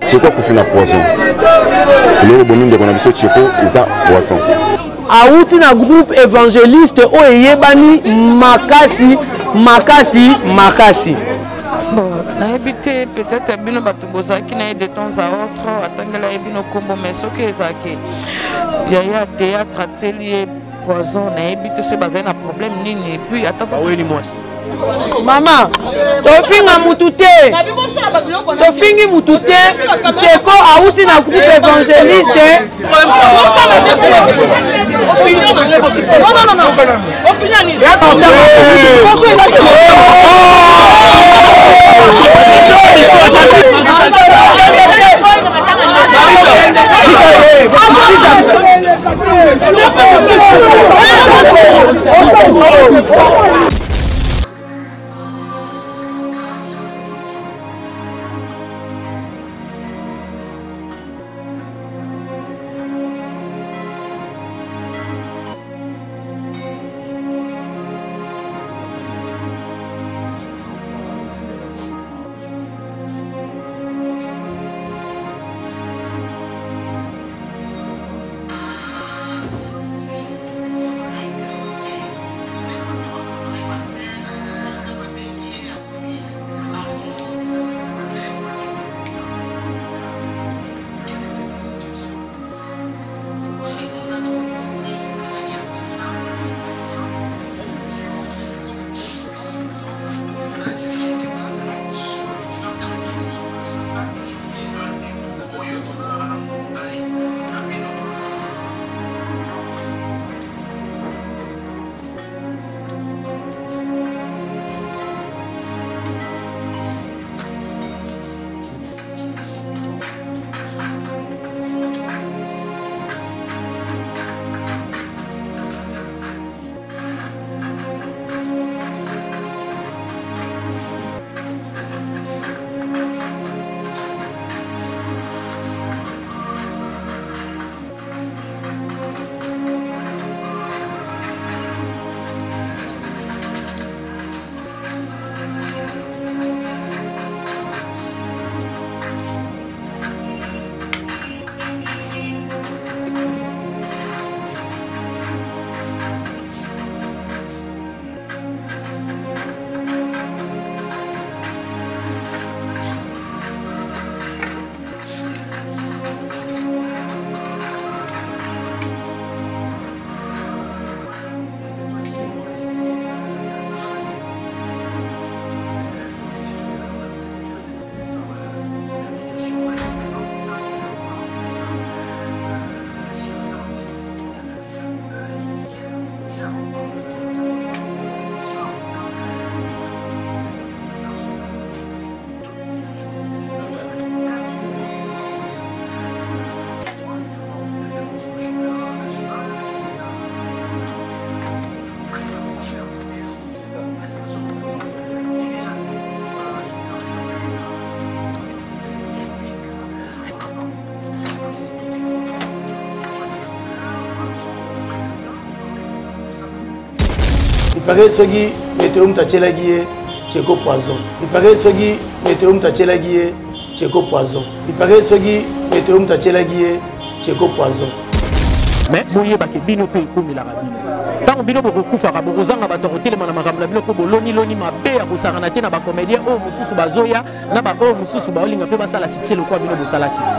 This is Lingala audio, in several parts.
Cheko kufina poison. Le bominde qu'on a biso Cheko isa poison. Auti na groupe évangéliste oyebani makasi. Bon, na habité peut-être bino bato bozaki na de temps à autre atangela bino kombo mais soki ezaki ya théâtre atelier poison na habité ce bazai na problème nini et puis attends ba weni moi Maman, tofinga mutute. Tofingi mutute. Cheko auti na groupe évangéliste. Non. Opinion. Il paraît que météo mtachela guié Cheko poison. Il paraît que météo mtachela guié Cheko poison. Il paraît que météo mtachela guié Cheko poison. Mais moye ba ke bino pe ko mila bino. Tant bino bo kufa ka bozanga ba tokotele mana makamla bino ko boloni mabe ya bosanga te na ba comédien o mususu bazoya na ba o mususu ba olinga pe basala succès lokwa bino bosala succès.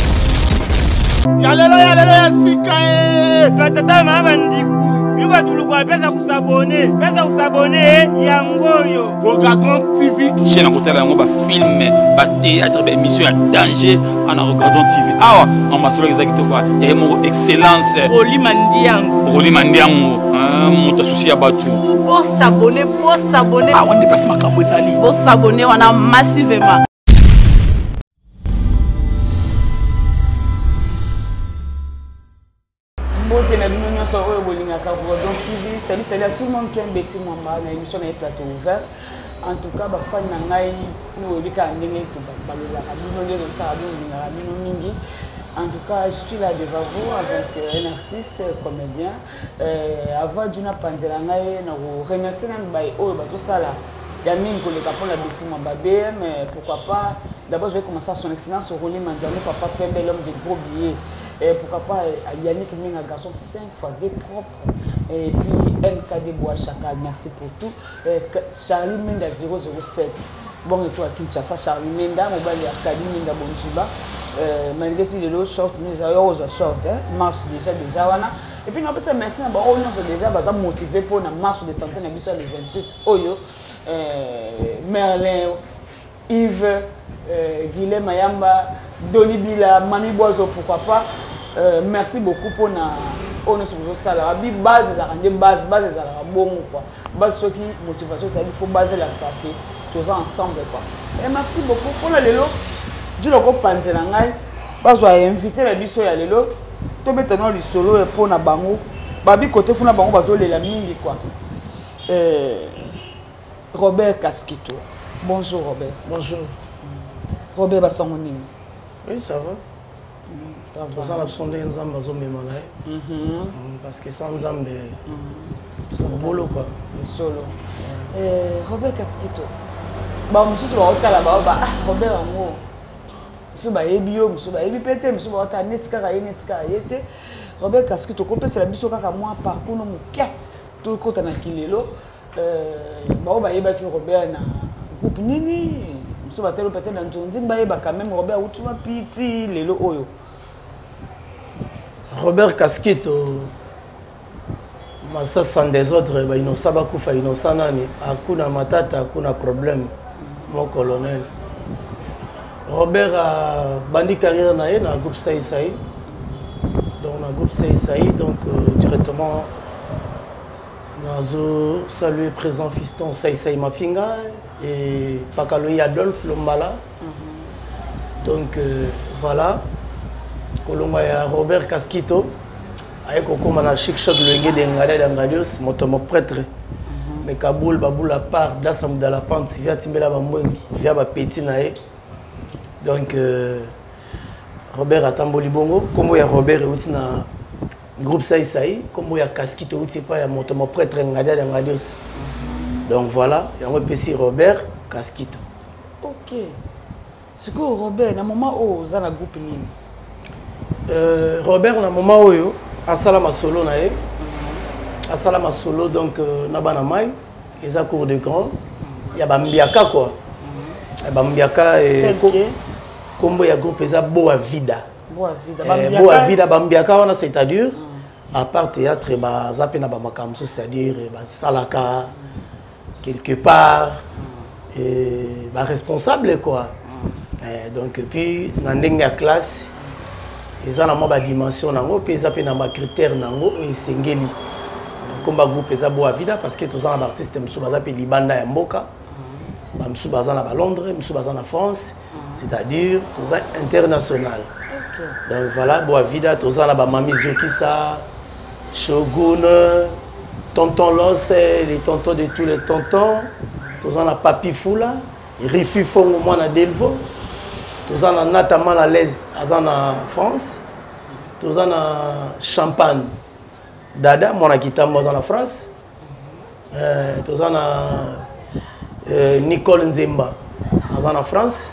Yalelo ya sika tata mama ndiku. Yuba tulukwa pesa kusabone yangoyo. Regardons TV. Chez la côté là on va filmer, ba théâtre, ba émission à danger en regardant TV. Ah on m'a solo exactement quoi. Et mon excellence. Roli Mandiango. Mon souci à batu. Pour s'abonner. Ah on déplace ma cambo ezali. Pour s'abonner on a massivement. Salut à tout le monde qui aime Betty Mwamba, dans l'émission de Plateau Ouvert. En tout cas, les fans de Ngai, nous en tout cas, je suis là devant vous avec un artiste, comédien. Avant d'une pandémie, nous remercions tout ça là. Il y a mine pour les capons la Betty Mwamba BM, pourquoi pas D'abord, je vais commencer à son excellence Rolly Mandiano, papa Pembe, l'homme de gros billets. Et pourquoi pas Yannick Minga, garçon 5 fois des propres. Et puis MKD Boachaka, merci pour tout. Charlie Menda 007. Bon, et toi, tout ça, Charlie Menda, mobile Akadi Minda Bonjiba. Malgré tout, le short, nous avons short, marche déjà, voilà. Et puis, nous avons merci, on a déjà motivé pour la marche de santé, on a vu ça le 28. Oyo, Merlin, Yves, Guilhem Mayamba, Dolly Bila, Mami Boiseau, pourquoi pas. Merci beaucoup pour on est sur le salaire. Base, base, bon quoi. Base, ce qui motivation, c'est qu'il faut baser la santé, tous ensemble quoi. Et merci beaucoup pour le lélo. Je le comprends, parce que invité la biso ya lelo. Tout maintenant le solo pour na bango. Babi côté pour na bango bazo la mingi quoi. Robert Casquito. Bonjour Robert. Bonjour. Robert Bassangoni. Oui, ça va. Ça va. Vous en absondez un zamba zo mémalaï. Parce que sans zamba, c'est un boulot quoi. Le solo. Robert Casquito. Bah, monsieur tu vas au là-bas. Robert Ango. Monsieur ba ebio, monsieur ba ebi pété, monsieur ba ta netika yete. Robert Casquito ko pesa la biso kaka moi parcours no muke. Tout kota na kilelo. Ba yeba ki Robert na groupe nini. Monsieur ba telo pété na ntonzi ba yeba quand même Robert utuma piti lelo oyo. Robert Casquito masa sans des autres ba innocent ba kufa innocent nani akuna matata akuna problème mon colonel. Robert a bandi carrière dans le groupe Saïsaï. Donc, dans le groupe Saïsaï, donc directement, nous salué présent fiston Saïsaï Mafinga et Pakaloï Adolphe Lombala. Donc, voilà. Colomba et Robert Casquito. Avec un chic choc le guide de Ngadios, mon prêtre. Mais Kaboul, Baboul à part, d'Assam de la Pente, via Timbela Bambouin, via Petit Naé. Donc, Robert a Tamboli Bongo, comme il y a Robert et na groupe Saïsaï, comme il y a Casquito, il y a mon prêtre Ngadios. Donc voilà, il y a un petit Robert Casquito. Ok. C'est quoi Robert, dans le moment où vous avez un groupe Robert, dans le moment où à Salama Solo, à Salama Solo, donc, Nabana Mai, ils ont cours de grand, il y a Bambiaka quoi. Bambiaka et comme il y a groupe eza Boa Vida. Boa Vida Bambiaka c'est-à-dire à part théâtre ba zapena ba makamso c'est-à-dire ba salaka quelque part et ba responsable quoi. Donc puis dans ndenge classe eza na ba dimension nango puis eza pe na ba critère nango et sengeli. Comme ba groupe eza Boa Vida parce que tous les artistes mso ba zape libanda ya mboka. Msou bazan à Londres, Msou bazan à France, c'est-à-dire tous international. Donc voilà, Boa Vida, tous à Mami Zokisa, Shogun, Tonton Los, les tontons de tous les tontons, tous à Papi Foula, Rifu Fong au moins à Delvaux, tous à Nataman à l'aise en France, tous à Champagne, Dada, mon akita moi en France, tous à Nicole Nzemba en France.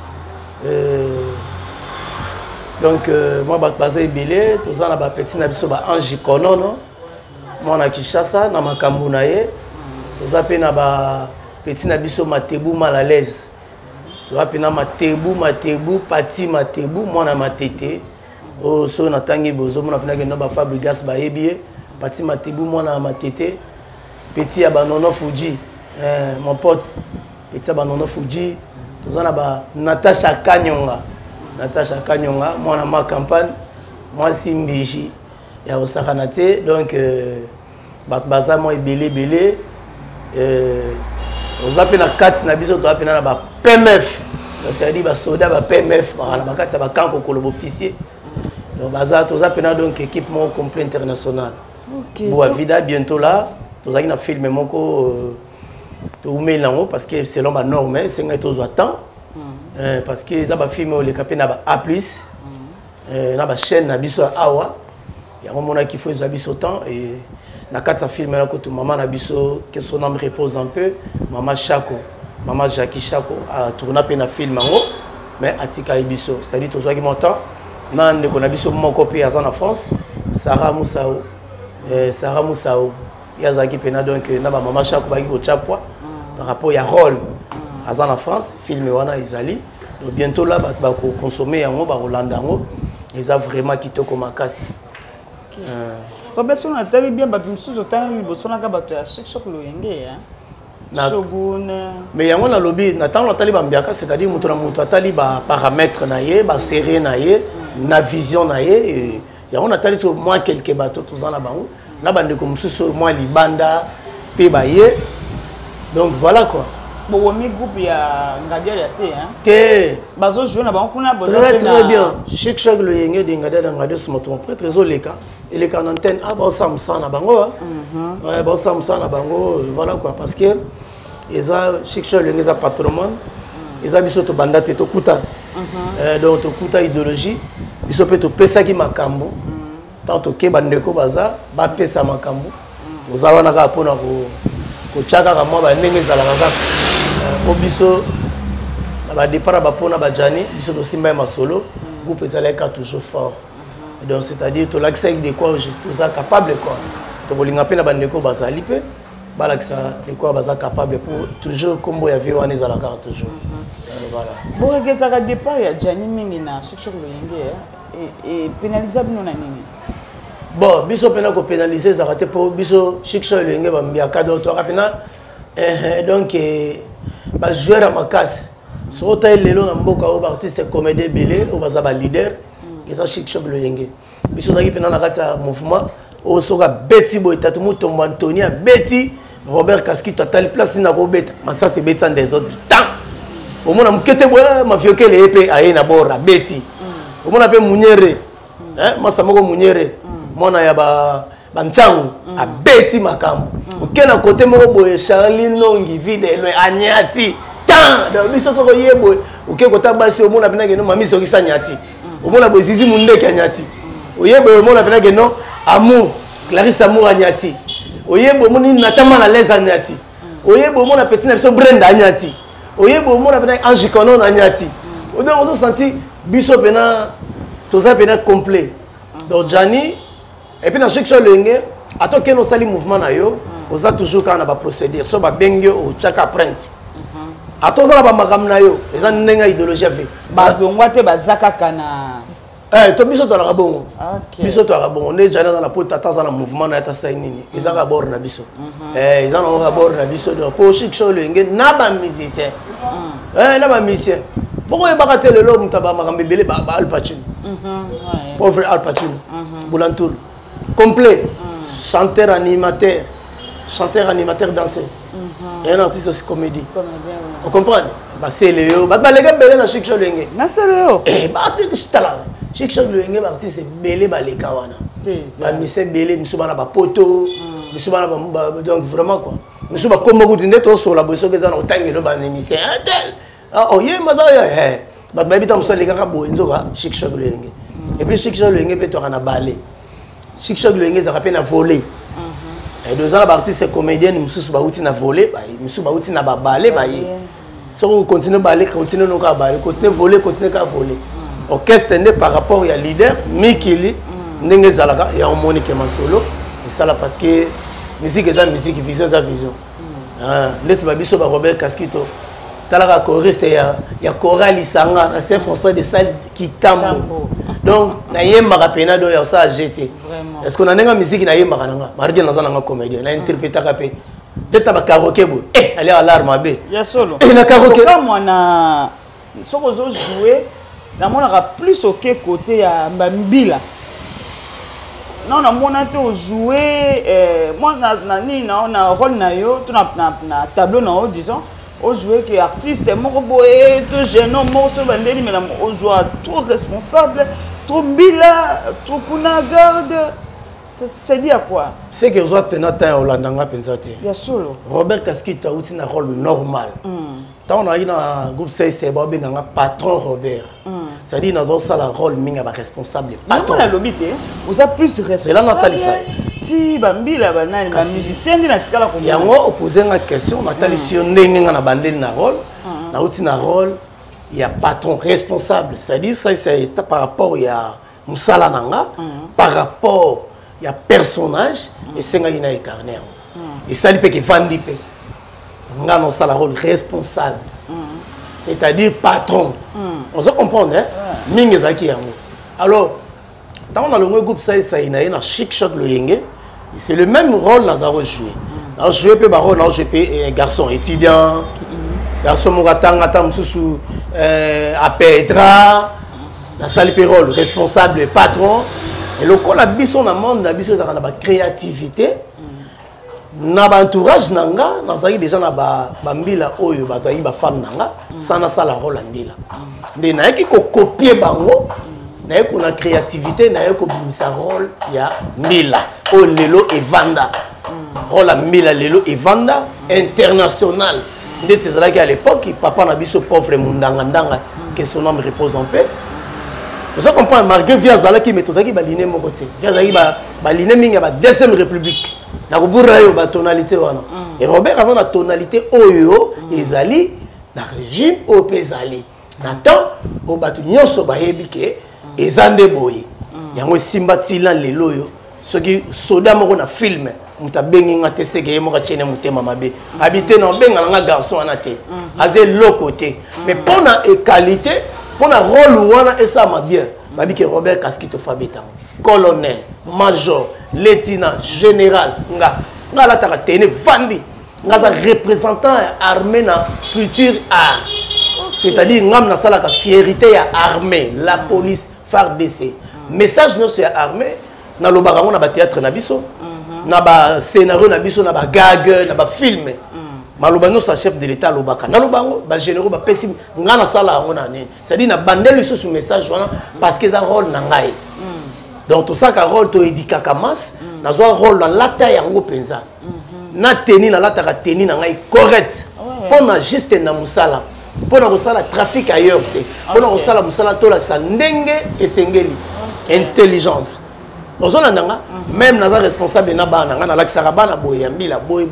Donc moi je suis basé Belé, tout ça na ba petit na biso ba Ange Konono. Moi na Kinshasa na makambu na ye. Tout ça pe na ba petit na biso Matebu mal à l'aise. Tout ça pe na Matebu Pati Matebu moi na Matete. Oh so na tangi bozo moi na pe na ba Fabrigas ba ebie. Pati Matebu moi na Matete. Petit ya ba Nono Fuji. Mon pote, petit Banono Fuji, tout ça là-bas, Natacha Kanyonga, moi dans ma campagne, moi Simbiji, il y a Osakanate, donc baza moi belé, aux appels à 4 nabiso, tu as appelé là-bas PMF, c'est-à-dire bah soda bah PMF, bah 4 ça va quand on colloque officier, donc baza tous appelés donc équipement complet international. Boa Vida bientôt là, tous avez un film moko. Parce que selon ma norme, c'est un peu temps. Parce que les films les capés n'a pas A+, n'a pas chaîne n'a biso awa. Il y a un moment qui faut les biso temps et na quatre films là que maman n'a biso que son âme repose un peu. Maman Chako, maman Jackie Chako a tourné un film en haut. mais atika biso c'est-à-dire to qui montant nande ko na biso moko pe aza na France Sarah Moussao yazaki pena donc na ba mama chako ba ko chapwa par rapport ya rôle aza na France film wana izali donc bientôt là ba ko consommer yango ba Rolanda ngo eza vraiment kitoko makasi Robertson a tellement bien battu sous autant il bosse na ka battu à chaque choc le yenge hein Shogun mais yango na lobby na tant la taliba mbiaka c'est-à-dire muto na muto atali ba paramètres na ye ba série na ye na vision na ye yango na tali sur moi quelques bateaux tous en bango na bande comme sous moi libanda pe ba ye donc voilà quoi bon mi groupe ya ngadia ya te hein te bazo jouer na bango kuna bozo très bien chaque chose le yenge de ngadia na ngadia ce moto très très oleka et les quarantaine ah ba samsa na bango ouais ba samsa na bango voilà quoi parce que eza chaque chose le yenge patrimoine eza biso to banda te to kuta donc to kuta idéologie biso pe to pesa ki makambo tant to ke bandeko baza ba pesa makambo toza wana ka pona ko chaka ka mwa ba ndenge zala kaka ko biso ba départ ba pona ba jani biso to simba masolo groupe ezala ka toujours fort donc c'est-à-dire to l'accès de quoi juste ça capable quoi to bolinga pe na bandeko bazali pe balakisa de quoi baza capable pour toujours combo ya vie wana ezala ka toujours voilà bon regeta ka départ ya jani mingi na structure le yenge et pénalisable non nini bon biso pena ko pénaliser za raté pour biso chiksho lenge ba mbia cadeau to rapina donc ba joueur à makasi so ta lelo na mboka o artiste comédie belé o baza ba leader eza chiksho lenge biso za ki pena na kati ya mouvement o soka beti bo etatu mutombo Antonia beti Robert Kaskito atali place na ko beta masa c'est beti des autres temps au mona mkete bo ma vioke le épée aye na bora beti au mona pe munyere masa moko munyere mona ya ba nchangu a beti makambo okena côté moko boye Charlie Nongi vide le anyati tant donc biso soko yebo oke kota basi o mona pena ke no mami soki sa nyati o mona bo zizi mundeke anyati oyebo o mona pena ke no amour Clarisse Amour anyati oyebo moni natama na les anyati oyebo mona petit na biso Brenda anyati oyebo mona pena Ange Konon anyati o donc on se senti biso pena toza pena complet donc Jani et puis dans chaque chose lenge ato ke no sali mouvement na yo oza toujours kana ba procédure so ba bengyo o chaka prince ato za ba makam na yo eza ndenga idéologie ave bazongwa te bazaka kana to biso to la bongo biso to la bongo ne jana na poto tata za na mouvement na ta sai nini eza ka bord na biso eza na ka bord na biso donc pour chaque chose lenge na ba musicien na ba musicien boko e baka te lelo mutaba makambe belé ba Al Pacino pauvre Al Pacino Boulantoul complet chanteur animateur danseur et un artiste aussi comédie vous comprenez bah c'est Léo bah les gars belé na chic show lenge na c'est Léo bah artiste talent chic show lenge bah artiste belé bah les kawana bah monsieur belé monsieur bana ba poto monsieur bana ba donc vraiment quoi monsieur ba comme beaucoup de to sur la bosso que ça na otangelo ba émission tel oh yé mazaya bah bah bitam so les gars bo nzoka chic show lenge et puis chic show lenge peut to na balé chic show lenge ça rappelle na voler et deux ans l'artiste comédienne monsieur ba outi na voler bah monsieur ba outi na ba balé bah si on continue balé continue no ka balé continue voler continue ka voler orchestre né par rapport à leader Mikili ndenge zalaka ya Monique Masolo et ça là parce que musique eza musique vision eza vision net ba biso ba Robert Kaskito talaka choriste ya chorale Isanga na Saint-François de Sales qui tambo donc na yemba pena do ya ça jeté est-ce qu'on a nga musique na yemba nanga mardi na zana nga comédien na interpréter ka pe d'être ba karaoké bo aller à l'arme be ya solo et na karaoké comme na soko zo jouer na mona plus au côté ya Mbambila non na mona to jouer moi na rôle na yo to na tableau na haut disons au jouer que artiste moko boye to jeune moko so bandeli mais au jouer trop responsable trop mbila trop kuna garde c'est dit à quoi c'est que vous pena temps Hollanda pensate bien sûr Robert Kaskito a un rôle normal tant on a un groupe c'est ba benganga patron Robert ça dit dans ça la rôle minga ba responsable patron la lobité vous a plus responsable c'est là Nathalie ça si bambila banani ba musicien na tikala ko yango opposer une question Nathalie si ndenge na bandeli na rôle na outi na rôle il y a patron responsable. C'est-à-dire, ça, c'est par rapport, il y a Moussala Nanga, par rapport, il y a personnage, et c'est un carnet. Et ça, il peut que Vandi peut. On a un rôle responsable. C'est-à-dire patron. On se comprend, hein? Mingezaki Yango. Alors, dans le groupe, ça, il y a un chic shot le yenge. C'est le même rôle que nous avons joué. Nous avons joué un garçon étudiant, garçon Mogatanga, à Petra, la salle rôle responsable, patron. Et le coup, la bison dans le monde, la bison dans la créativité. Dans l'entourage, nous avons déjà bambila oyo bazayi ba femme nanga sana sala rôle andila. Mais na yaki ko copier bango, na yaki na créativité, na yaki ko bimisa rôle ya Mila o lelo evanda. Rôle Mila lelo evanda international. Ndete zalaki à l'époque, papa na biso pauvre mundanga ndanga que son âme repose en paix. Vous comprenez, malgré via zalaki mais tozaki baline mo côté. Via zalaki baline minga ba deuxième république. Na kubura yo ba tonalité wana. Et Robert a la tonalité oyo ezali na régime o pezali. Nathan o batu nyonso ba yebike ezande boye. Yango simba tila lelo yo soki soda moko na film muta bengi nga teseke ye moka chene mutema mabe. Habité na benga nga garçon anate. Azé l'autre côté. Mais pour na qualité, pour na rôle wana et ça m'a bien. Babike Robert Kaskito Fabeta. Colonel, major, lieutenant, général, nga la taka tene vandi, nga za représentant armé na culture art. C'est-à-dire ngam na sala ka fierté ya armée, la police, FARDC. Message no c'est armée, na lo barango na ba théâtre na biso, na ba scénario na biso na ba gag, na ba film. Maloba no sa chef de l'état lobaka. Na lobango ba généraux ba pesi nga na sala ngo na ne. C'est-à-dire na bandeli sous message wana parce que ça rôle na ngai. Donc tout ça, rôle to édika kamas, na zo rôle dans la taille yango penza. Na teni na la ta teni na ngai correct. Pour na juste na musala. Pour na musala trafic ailleurs te. Pour na musala musala to la sa ndenge et sengeli. Intelligence. Ozona ndanga même na za responsable na bana na la kisaka bana boya mbila boy.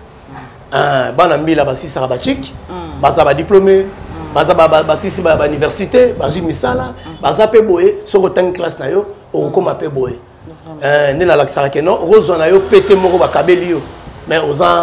Bana mbila ba sisa ba chic, ba sa ba diplômé, ba sa ba sisi ba université, ba zu misala, ba sa pe boye soko tang classe na yo. On comme appelle boy. Né na laksara que non, rose na yo pété moko ba kabeli yo. Mais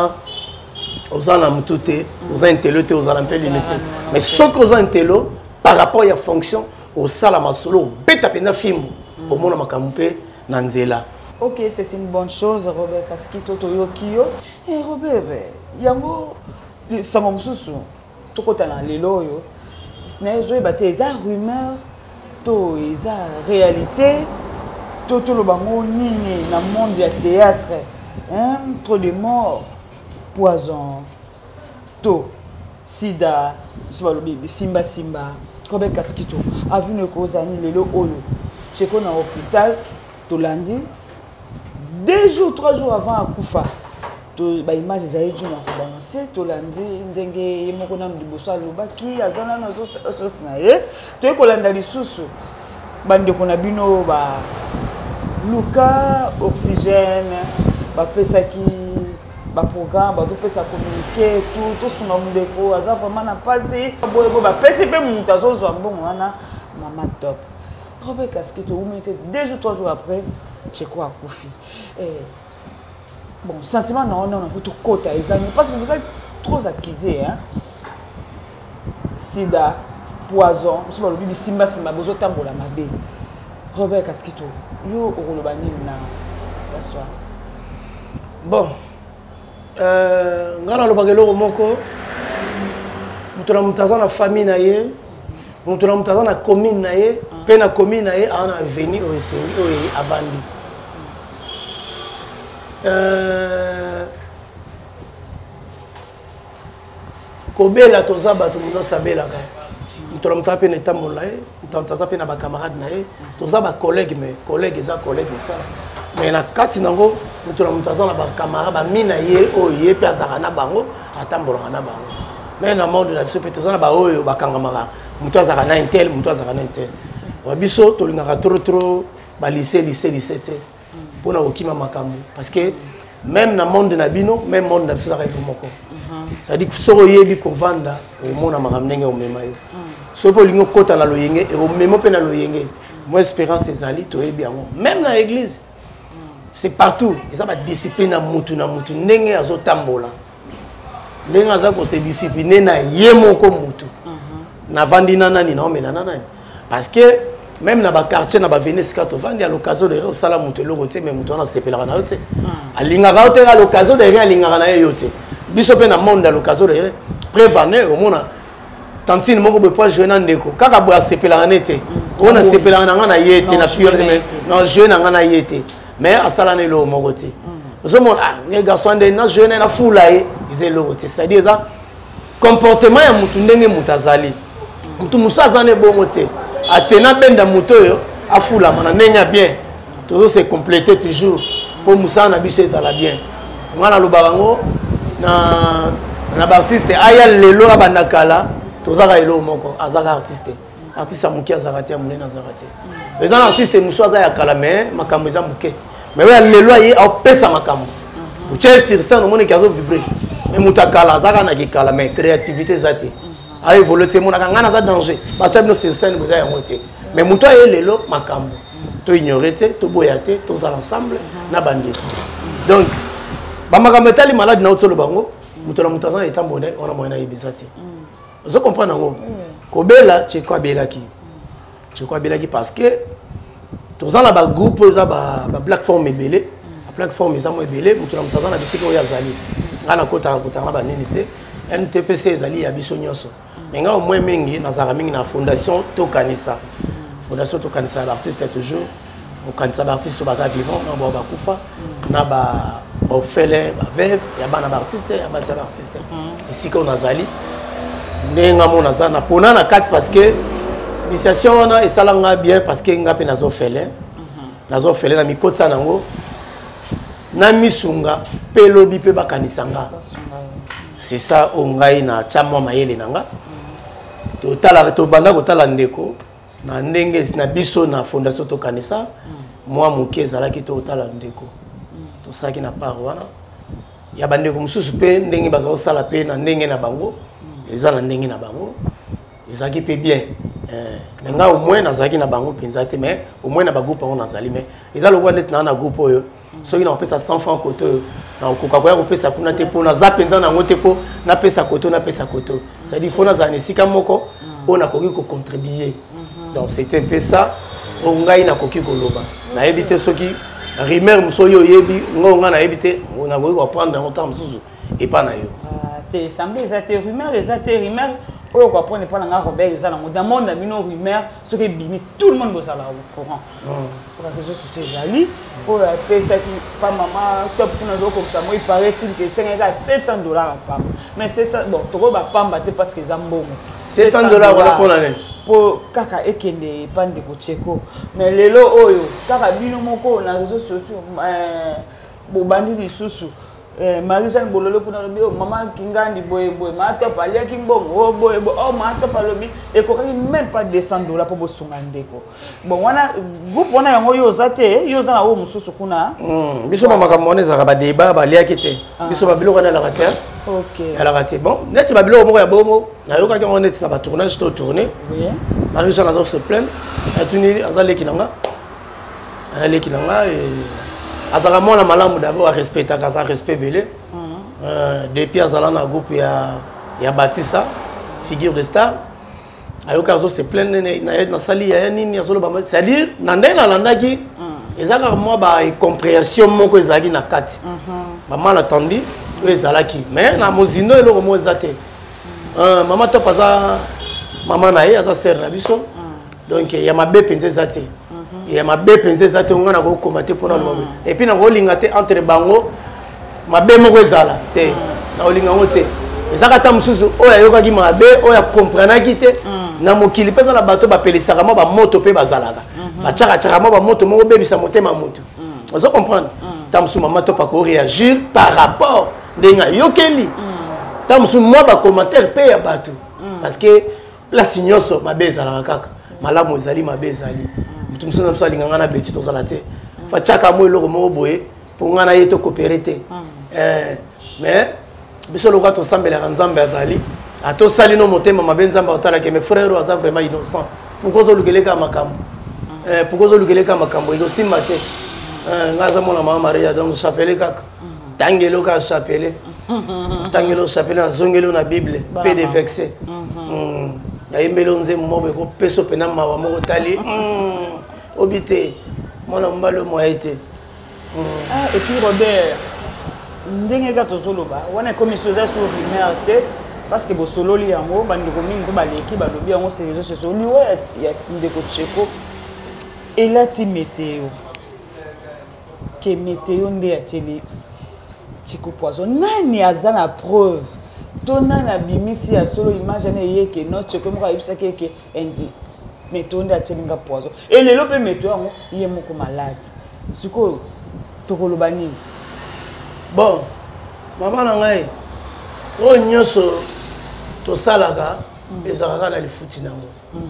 aux na mutute, aux intello te aux lampel limité. Mais ce que aux intello par rapport à fonction au sala masolo, beta pena film au mona makampe na nzela. OK, c'est une bonne chose Robert parce que toto yo kiyo. Eh Robert, yango sango mususu tokota na lelo yo. Na zo ba te za rumeur to eza réalité to le bango nini na monde du théâtre hein trop de morts poison to sida simba Robert Kaskito a vu ne cause ani lelo oyo cheko na hôpital to lundi 2 jours 3 jours avant akufa to ba image ezali dû na balancer to lundi ndenge yemoko na liboso alobaki azana na zo na ye to ekolanda lisusu bande kona bino ba luka oxygène ba pesaki ba programme ba to pesa communiquer tout suna mundeko aza vraiment na pasi boye ba pesi pe mutu azozwa mbongo wana mama top Robert Kaskito ou mettez 2 jours 3 jours après cheko akufi bon sentiment non faut kota ezami parce que vous êtes trop accusé hein sida poison je sais pas simba bozo tambola mabe Robert Kaskito yo okoloba nini na baswa bon ngana lobaka eloko moko moto na moto aza na famille na ye moto na moto aza na commune na ye mpe na commune na ye aza na aveni oyo esengi oyo abandi kobela toza bato nyonso abelaka moto na moto aza mpe na etambola ye moto na moto aza mpe na bacamarade na ye toza bacollègue mais collègue eza collègue osala mais na kati nango moto na moto aza na bacamarade bami na ye oyo ye mpe azalaka na bango atambolaka na bango mais na monde na biso mpe toza na baoyo bakangamaka moto azalaka na intel moto azalaka na intel biso tolingaka trop balycée te mpona kokima makambo parce que même na monde na bino même monde na biso ezaka eko moko c'est-à-dire soki oyebi kovanda omona makambo ndenge omema yo so po lingo kota na loyenge et au même pe na loyenge moi espérance ezali to bien même dans l'église c'est partout et ça va discipline na mutu ndenge azotambola ndenge aza ko se discipliner na yemoko mutu na vandina nani na omela nani parce que même na ba quartier na ba Venise kato vandi à l'occasion de sala mutu lokote mais mutu na sepelaka na yote alingaka yote à l'occasion de rien alingaka na yote biso pe na monde à l'occasion de prévenir au monde tantine moko be point jeune ndeko kaka bo sepelaka nete on a sepelaka na na yete na fiole mais non jeune na yete mais asala ne lo moko te zo mon les garçons de na jeune na fulaye ils lo te c'est-à-dire ça comportement ya mutu ndenge mutazali mutu musaza ne bongo te atena benda mutu yo afula mana ndenge bien toujours se compléter toujours pour musa na biso ezala bien ngana lo babango na artiste aya lelo abandakala tozaka elo moko azaka artiste amuki azaka te amune na azaka te les artistes muso azaya kala mais makambo eza muke mais ouais lelo ayi opesa makambo uche sur scène moni kazo vibrer mais mutakala azaka na kikala mais créativité zate a évoluer te mona ngana za danger ba tchabino sur scène boza ya moté mais muto ayi lelo makambo to ignorer te to boya te to za ensemble na bandi donc ba makambo tali malade na otolo bango muto na mutazana etambone ona moyena yebisate vous comprenez non kobela tu quoi belaki parce que tous en la groupe za ba plateforme ebele plateforme za mo ebele mutu na mutazana na bisika oya zali ngana kota na ba nini te NTPC ezali ya biso nyoso menga au moins mingi na zara mingi na fondation to kanisa l'artiste toujours au kanisa l'artiste baza vivant na ba kufa na ba ofele ba veuve ya bana ba artiste ya ba artiste ici qu'on azali nenga mona sana pona na kati parce que initiation wana esalanga bien parce que ngape nazo fele na mikotsa nango na misunga pelobi pe bakanisanga c'est ça ongai na chamwa mayele nanga totala to banda kotala ndeko na ndenge na biso na fondation to kanisa moi moke ezalaki totala ndeko to saki na part wana ya bandeko mususu pe ndenge bazo sala pe na ndenge na bango ezala ndenge na bango ezaki pe bien nga au moins nazaki na bango penzate mais au moins na ba groupe on nazali mais ezala kwa net na groupe oyo so ina pesa 100 francs koto na koka kwa pesa kuna te po na za penza na ngote po na pesa koto ça dit faut na za nesika moko on a koki ko contribuer donc c'était un peu ça on ngai na koki ko loba na éviter soki rumeur musoyo yebi ngonga na éviter on a koki ko prendre dans temps mususu et pas na yo te semblé les rumeurs oyo quoi prendre pas na Robert les ala dans monde bino rumeur ce que bimi tout le monde bossa là au courant pour la réseaux sociaux jali pour la pesa qui pas maman top pour nous comme ça moi il paraît-il que c'est $700 à femme mais 700 bon to ba pamba te parce que zambongo $700 wala pour la pour kaka ekende pande ko cheko mais lelo oyo kaka bino moko na réseaux sociaux bobandi lisusu Marie-Jeanne Bololo pour nous maman Kingandi boye ma top ali kimbongo boye oh ma top alobi et ko même pas $200 pour bosunga ndeko bon wana groupe wana yango yo zate yo za na o mususu kuna biso mama kamone za ba débat ba liaki te biso ba biloko na la rater OK la rater bon net ba biloko moko ya bomo na yo ka ko net na ba tournage to tourner oui Marie-Jeanne azor se plaindre atuni azaleki nanga et azala mona malamu d'abord respecter kaza respect belé depuis azala na groupe ya Batissa figure de star ayoka zo se plaindre na sali ya nini azolo ba c'est-à-dire nande na landaki ezaka moi ba compréhension moko ezaki na kati ba mal attendu ezalaki mais na mozino eloko mo ezate mama to paza mama na ye aza sœur na biso donc ya mabe penze ezate et ma bé pensé ça on a commenté pour le moment et puis na rolingate entre bango ma bé moko ezala te na olinga ngote ezaka ta mususu oya yoka ki ma bé oya comprendre ki te na mokili pesa na bato ba pelisaka ma ba moto pe bazalaka ba chaka ma ba moto moko bebisa motema moto ozo comprendre ta musu mama to pa ko réagir par rapport ndenga yokeli ta musu moi ba commentaire pe ya bato parce que place nyoso ma bé ezala kaka malamu ezali ma bé ezali tout ça nous allons ngana beti to sala te fa chaka mo eloko mo boye pour ngana yeto coopérer te mais biso lokwa to sambela nzambe azali ato salino motema mabenzamba otala que mes frères sont vraiment innocents pourquoi zo lukeleka makambo pourquoi zo lukeleka makambo ilo simate ngaza mona mama Maria donc chapelle kaka tangelo ka chapelle tangelo chapelle na zongelo na Bible pe de vexé ya imbelo nze mobe ko peso pena mawa moko tali obité mona mbalo mo été et puis Robert ndenge ka tozoloba wana commission za sur primaire parce que bo solo li yango bandiko mingi ba leki ba lobi yango c'est réseaux sociaux liwe ya ndeko Tcheko elati météo que météo nde ya télé Tcheko Poison nani aza na preuve tona na bimisi ya solo image na yeke no Tcheko mo ka ibisa ke indi météo nde ya télé nga Poison et lelo pe météo yango ye moko malade siko tokoloba nini bon maman na ngai o nyoso to salaka ezalaka na lifuti nango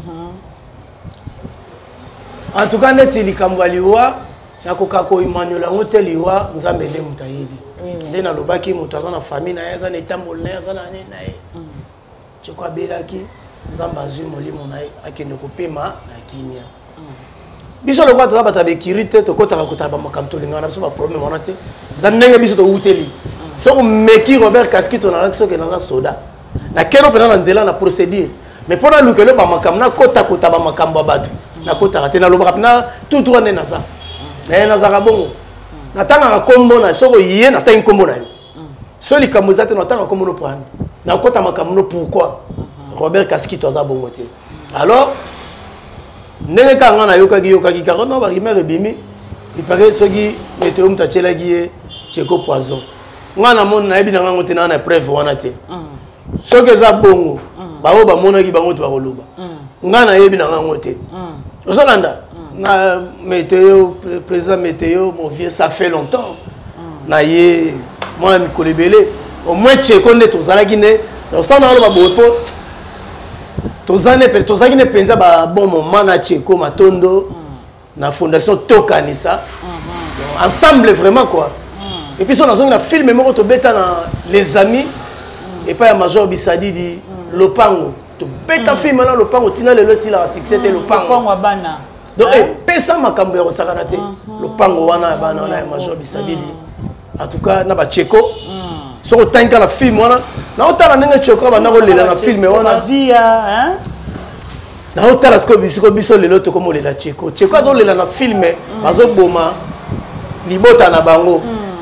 en tout cas neti likambo ya liwa nakoka koimaniola yango te liwa nzambe nde moto ayebi nde nalobaki moto aza na famille na ye aza na etamboli na ye aza na nini na ye Tcheko abelaki nzambe azwi molimo na ye akende kopema na kimia biso lokola toza bato ya bekiri te tokotaka kotala bamakambo tolingana na biso baproblème wana te eza ndenge biso towuteli soki omeki Robert Kaski tonalaki soki naza soda nakeno mpena na nzela na procédure mais mpo nalukelo bamakambo nakotakota bamakambo ya bato nakotaka te nalobaka mpena tutu nde naza nazaka bongo natangaka kombo na soki oye natangi kombo na yo so likambo eza te natangaka kombo no poani nakota makambo no pourquoi Robert Kaski toaza bongo te alors ndenge ka nga nayokaki kaka no barimere ebimi ipare soki météo moto atielaki ye Tcheko Poison nga namoni nayebi na ngango te naa na preuve wana te soki eza bongo baoyo bamonaki bango te bakoloba nga nayebi na ngango te ozolanda na météo président météo mon vieux ça fait longtemps na ye mwana mikolo ebele au moins Tcheko nde tozalaki nde osana oloba boye mpo tozalaki ne penza ba bon moment na Tcheko Matondo na fondation Tokanisa ensemble vraiment quoi et puis on a zongi na film moko to beta na les amis et pas ya Major Bisadidi Lopango to beta film na Lopango tina lelo sila la succès te Lopango bana donc pesa makambo ya kosakana te Lopango wana bana na Major Bisadidi en tout cas na ba Tcheko so otanka na film wana na otala ndenge Tcheko bana kolela na film wana via na otala siko biso lelo to komo lela Tcheko azolela na film azoboma libota na bango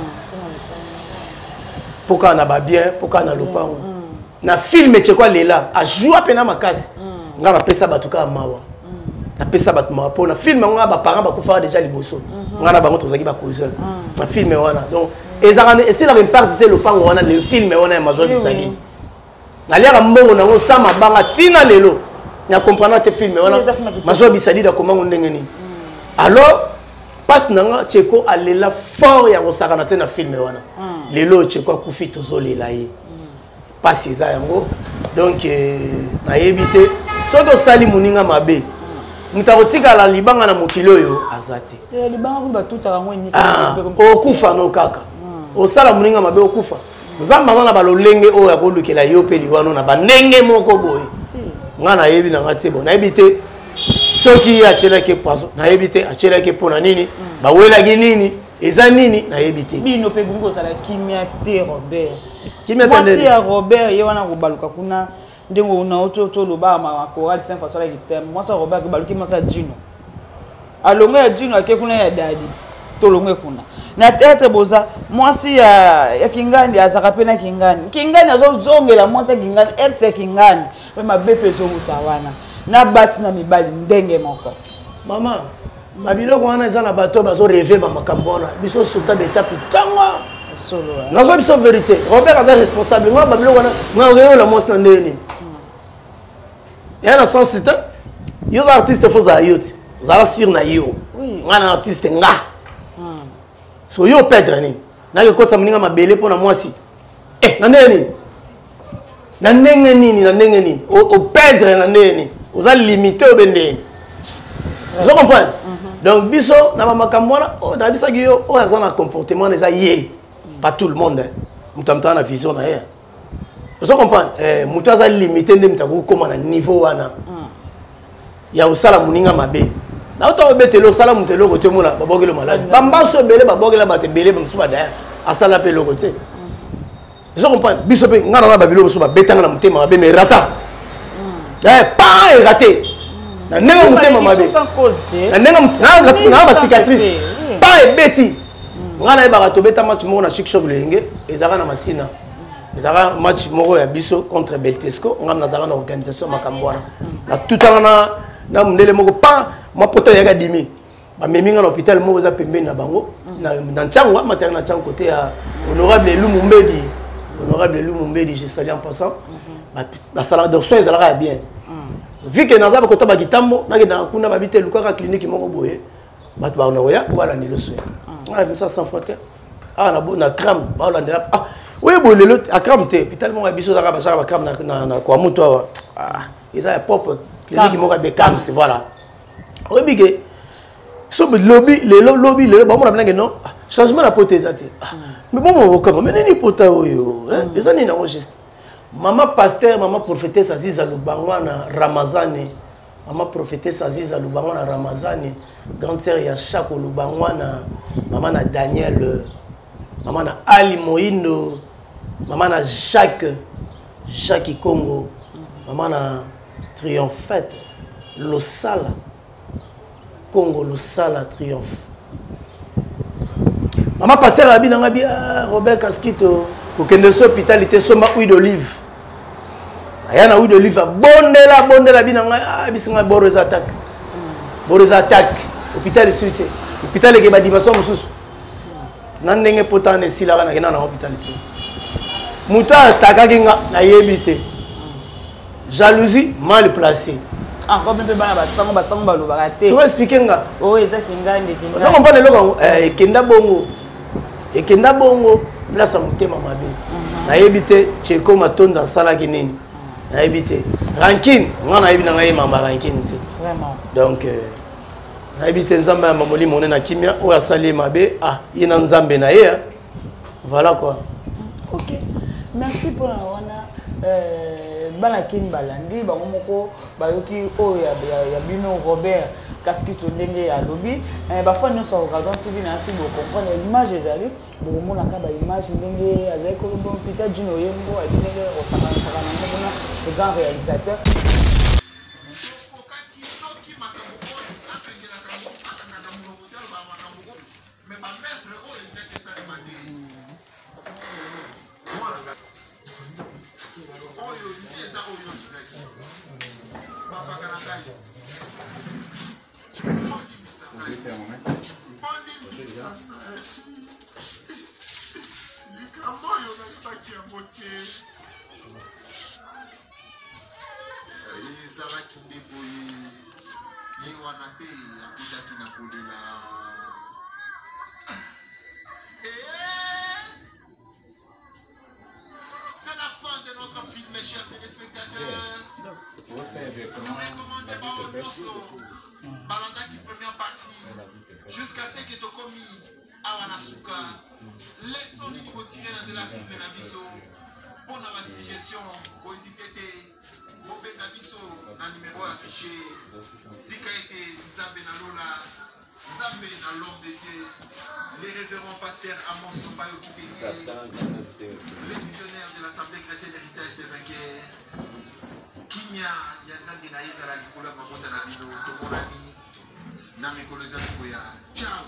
poka na ba bien poka na Lopango na film Tcheko lela a joua pena makasi nga na pesa batuka mawa na pesa batu mawa po na film nga ba parents bakufa déjà liboso nga na bango tozaki ba causer na film wana donc ezarane esi la même partie Lopango wana le film wana ya Major Bisadidi na liaka mbongo nango sama banga tina lelo na comprendre te film wana Major Bisadidi akomango ndenge nini alors passe nanga Tcheko alela fort ya kosakana te na film wana lelo Tcheko akufi tozolela ye passe eza yango donc nayebi te soki osali moninga mabe moto akotikala libanga na mokili oyo aza te okufa no kaka osala moninga mabe okufa nzambe aza na balolenge oyo akolukela yo mpe liwano na bandenge moko boye nga nayebi na nga te bo nayebi te soki atielaki Poison nayebi te atielaki mpona nini bawelaki nini eza nini nayebi te bino mpe bongo ozala kimia te Robert kimia mwasi ya Robert ye wana kobaluka kuna ndenge una otoloba makoral saint façon la gitem mwasi ya Robert kobaluki mwasi ya Dino alongo ya Dino ake kuna ya dadi tolongo kuna na tete boza mwasi ya Kingani azaka pe na Kingani azozongela mwasi ya Kingani ex ya Kingani pe mabepe ezokutawana na basi na mibali ndenge moko mama mabiloko wana eza na bato bazo rêver ba makambo wana biso sultan d'étape tanga solo nazo biso vérité Robert aza responsable moi babiloko wana nga oreola mwasi na ndeni ya na sens c'est yo artiste faut za yo te zala sir na yo nga na artiste nga so yo perdre ni na yo kotsa muninga mabele pona mwasi na ndeni na ndenge nini o perdre na ndeni oza limité au bendeni vous comprenez donc biso na makambo wana na bisaki yo o aza na comportement eza ye pas tout le monde mutamta na vision na ye Vous comprenez? Moutaza limité de m'tako comme un niveau wana. Ya usala muninga mabe. Na auto betelo sala mutelo ko temona babogelo malade. Bamba so belé babogela bate belé bamsuba da. Asala pe lo côté. Vous comprenez? Bisope ngana na babilo so ba betanga na mutema mabe mais rata. Pas raté. Na nenga mutema mabe. Na nenga na ba cicatrice. Pas beti. Ngana ba to beta match mo na chic shop lenge ezaka na masina. Ezaka match moko ya biso contre Beltesco ngam na zaka na organisation makambwana. Na tout na mundele moko pa ma poto ya dimi. Ba meminga na hôpital moko za pembeni na bango na nchango matériel na nchango côté ya honorable Lumumbedi. Honorable Lumumbedi je salue en passant. Ba sala de soins ezalaka bien. Vu que naza ba kota ba kitambo na ke na kuna ba bité lukaka clinique moko boye. Ba to ba na oya ko ba na nilo soin. On a mis ça sans frontière. Ah na crame ba la ndela. Ah oui bon le lot à crame te hôpital moko biso za ba crame na kwa mutu wa. Ah ils a propre clinique moko de crame c'est voilà. Oui bige. So lobby le ba mo na blanque non. Changement la prothèse ate. Mais bon on comment mais ni pota oyo. Les années na geste. Maman pasteur, maman prophétesse Aziza Lubangwana Ramazani. Maman prophétesse Aziza Lubangwana Ramazani. Grande sœur Yachako Lubangwana. Maman na Daniel. Maman na Ali Moindo. Maman na Jacques Congo. Maman na Triomphette. Losala. Congo Losala Triomphe. Maman pasteur Abina Ngabi Robert Casquito. Pour que ne soit hospitalité soma huile d'olive. Ayana huile d'olive bondela binanga bisinga boroza attaque. Boroza attaque. Hôpital suite. Hôpital ke ba dimension mususu. Nan ndenge potane sila kana kena na hôpitalité. Muta attaque kinga na yebité. Jalousie mal placée. Ah, comme peut bana basango ba lo baraté. So expliquer nga. Oh, eza kinga ndeki. Ça comprendre le logo kenda bongo. Et kenda bongo place mutema mabe. Na yebité Cheko Matonda sala kinini. Na yebité ranking ngana yebi na ngai mamba ranking ti. Vraiment. Donc na yebité nzamba ya mamoli mone na kimia o asali mabe yina nzambe na ye. Voilà quoi. OK. Merci pour la wana balakin balandi bango moko bayoki o ya bino Robert Casquito ndenge ya lobby ba fa nyonso Occasion TV na si bo comprendre l'image ezali bo mona ka ba image ndenge avec le bon Peter Dino Yembo a ndenge o sakana ndona le grand réalisateur C'est la fin de notre film, mes chers téléspectateurs. Nous recommandons Balanda qui première partie jusqu'à ce que tu commis à Wanasuka. Laissons nous tirer dans la film de la biso. Pour la digestion, pour hésiter, pour la biso, dans le numéro affiché. Zika était Zambé Nalola, Zambé dans l'homme de Dieu. Les révérends pasteurs Amon Sompayo qui les visionnaires de l'Assemblée chrétienne héritage des vainqueurs. Kinya Yanzambi na Yezala Likola Mabota na Bino, Tomonani, Namikoloza Likoya. Ciao!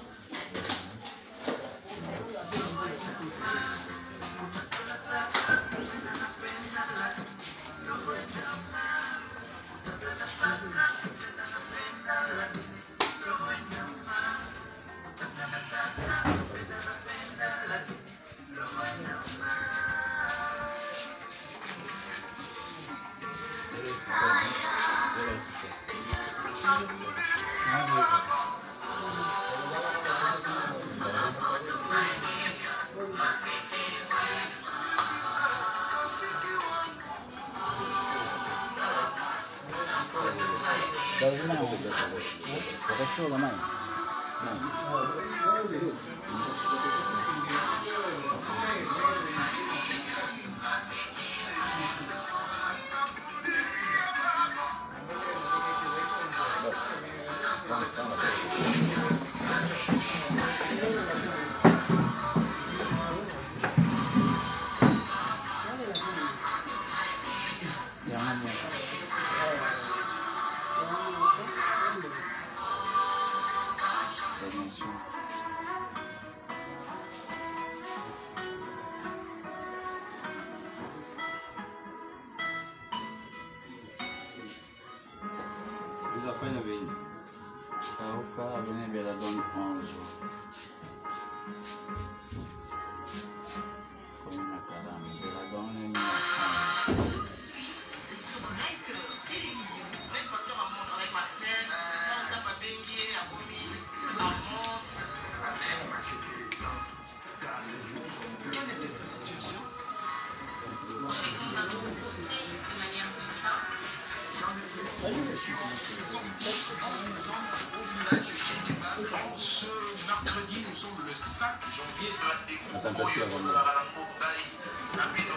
Ce mercredi, nous sommes le 5 janvier de la découverte de la montagne.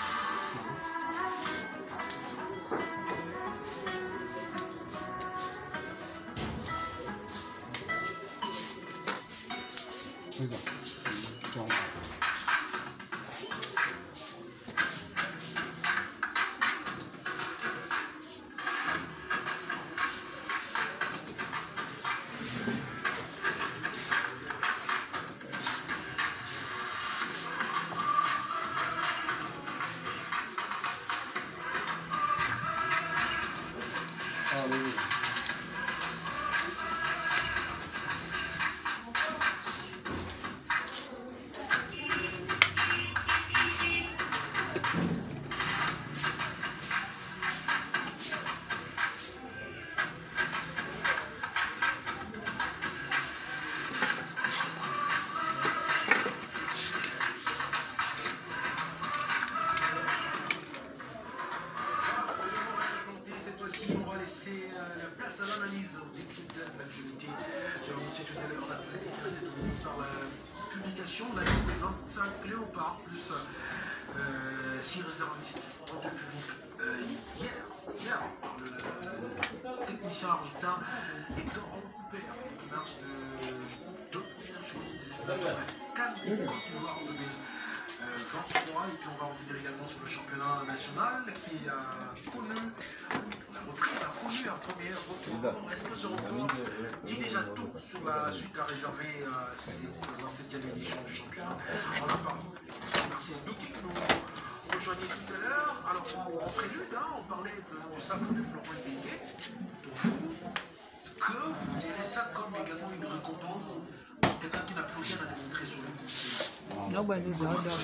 La liste des 25 Léopard plus 6 réservistes rendus publics hier par le technicien argentin Hector Coupé en marge de 2 premières choses des Cannes Côte d'Ivoire en 2023. Et puis on va revenir également sur le championnat national qui a connu la reprise, a connu un premier retour. Est-ce que ce retour dit déjà tout sur la suite à réserver à cette 7e édition du championnat? On en parle. Merci à nous qui nous rejoignez tout à l'heure. Alors en prélude, on parlait du sabre de Florent Béguet. Pour vous, est-ce que vous direz ça comme également une récompense pour quelqu'un qui n'a plus rien à démontrer sur le conseil? Nobody's out there.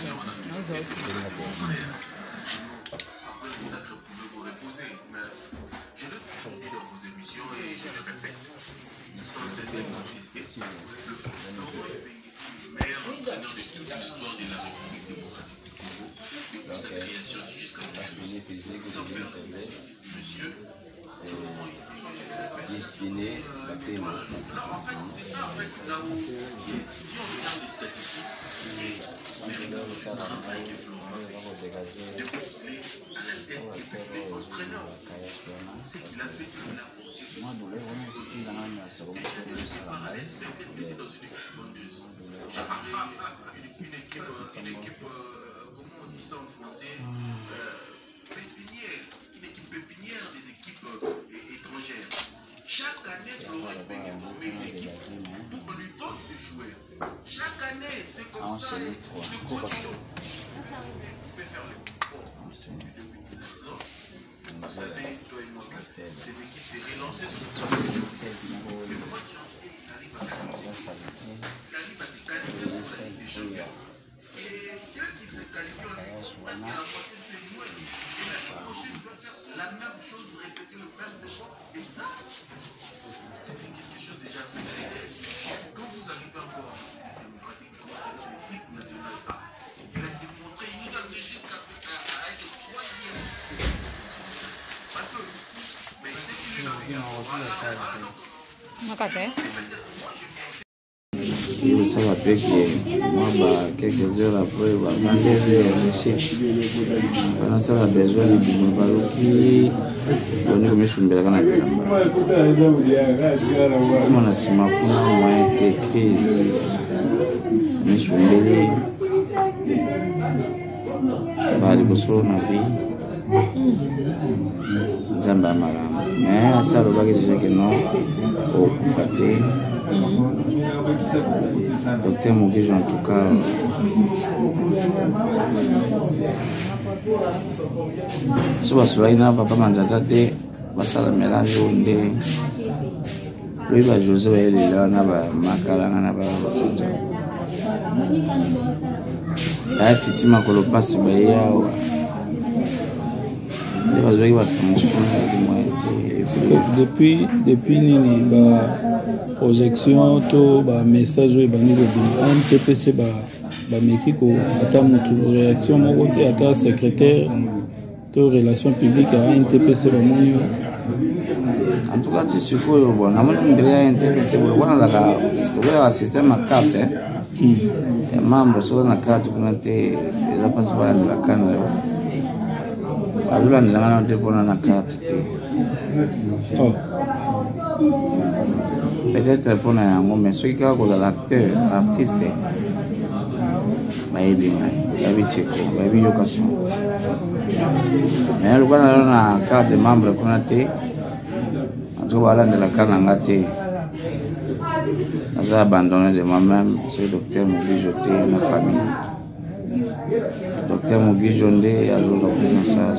Après les sacres pouvaient vous reposer, mais je l'ai toujours dit dans vos émissions et je le répète, sans être contesté, le Florent Béguet, meilleur entraîneur de toute l'histoire de la République démocratique du Congo, depuis sa création jusqu'à aujourd'hui, sans faire de baisse, monsieur. Destiné la paiement. En fait, c'est ça, en fait, là où, si on regarde les statistiques, les travail que Florent fait, depuis qu'il est à la tête, depuis qu'il est entraîneur, c'est qu'il a fait ce qu'il a apporté. Parallèle, il était dans une équipe vendeuse. Une équipe, comment on dit ça en français, pépinière, une équipe pépinière des équipes étrangères. Chaque année, Florent Béguet formait une équipe pour lui vendre des joueurs. Chaque année, c'était comme ça. Et je continue. Vous pouvez faire le sport depuis 1900. Vous savez, toi et moi, ces équipes s'est relancées sur le mois de janvier, il arrive à se qualifier pour la Ligue des Champions. Et dès qu'il s'est qualifié, on lui dit que la moitié de ses joueurs, et la semaine prochaine, il doit faire la même chose, répéter le même effort. Et ça, c'était quelque chose déjà fait. Quand vous arrivez encore en démocratique, l'équipe nationale A, il a démontré, il nous a amené jusqu'à être 3e. Pas que. Mais c'est qu'il est arrivé à Et ça va faire que moi, quelques heures après, il va vendre des heures de chez. Pendant ça, on a besoin de Bimbalouki. On est comme je suis un belga. Comme on a si ma pour moi, été crise. Je suis un belga. Bah, les choses na vie. Zamba malam. Mais ça, le bagage déjà que non. Au Koufaté. Docteur Moguijo en tout cas. Souvent cela il n'a pas manjaté. Basala mélange onde. Lui va José va aller là na ba makala na ba soja. Là titi makolo passe ba yao. Depuis nini ba projection to ba message et ba niveau de MTPC ba meki ko ata mutu réaction moko te ata secrétaire to relations publiques à NTPC ba monyo en tout cas c'est quoi bon na mona ndela NTPC bona la système à carte et mambo sur la carte kuna te eza pas para la canne Alula ni langa na pona na carte te. Oh. Peut-être pona yango mais ceux qui a cause l'acteur, artiste. Maybe cheko, maybe yokaso. Mais le bana na carte de membre kuna te. Ato bala de la kana ngate. Asa abandonné de moi-même, ce docteur Moguijo te na famille. Docteur Moguijo nde azolo prise en charge.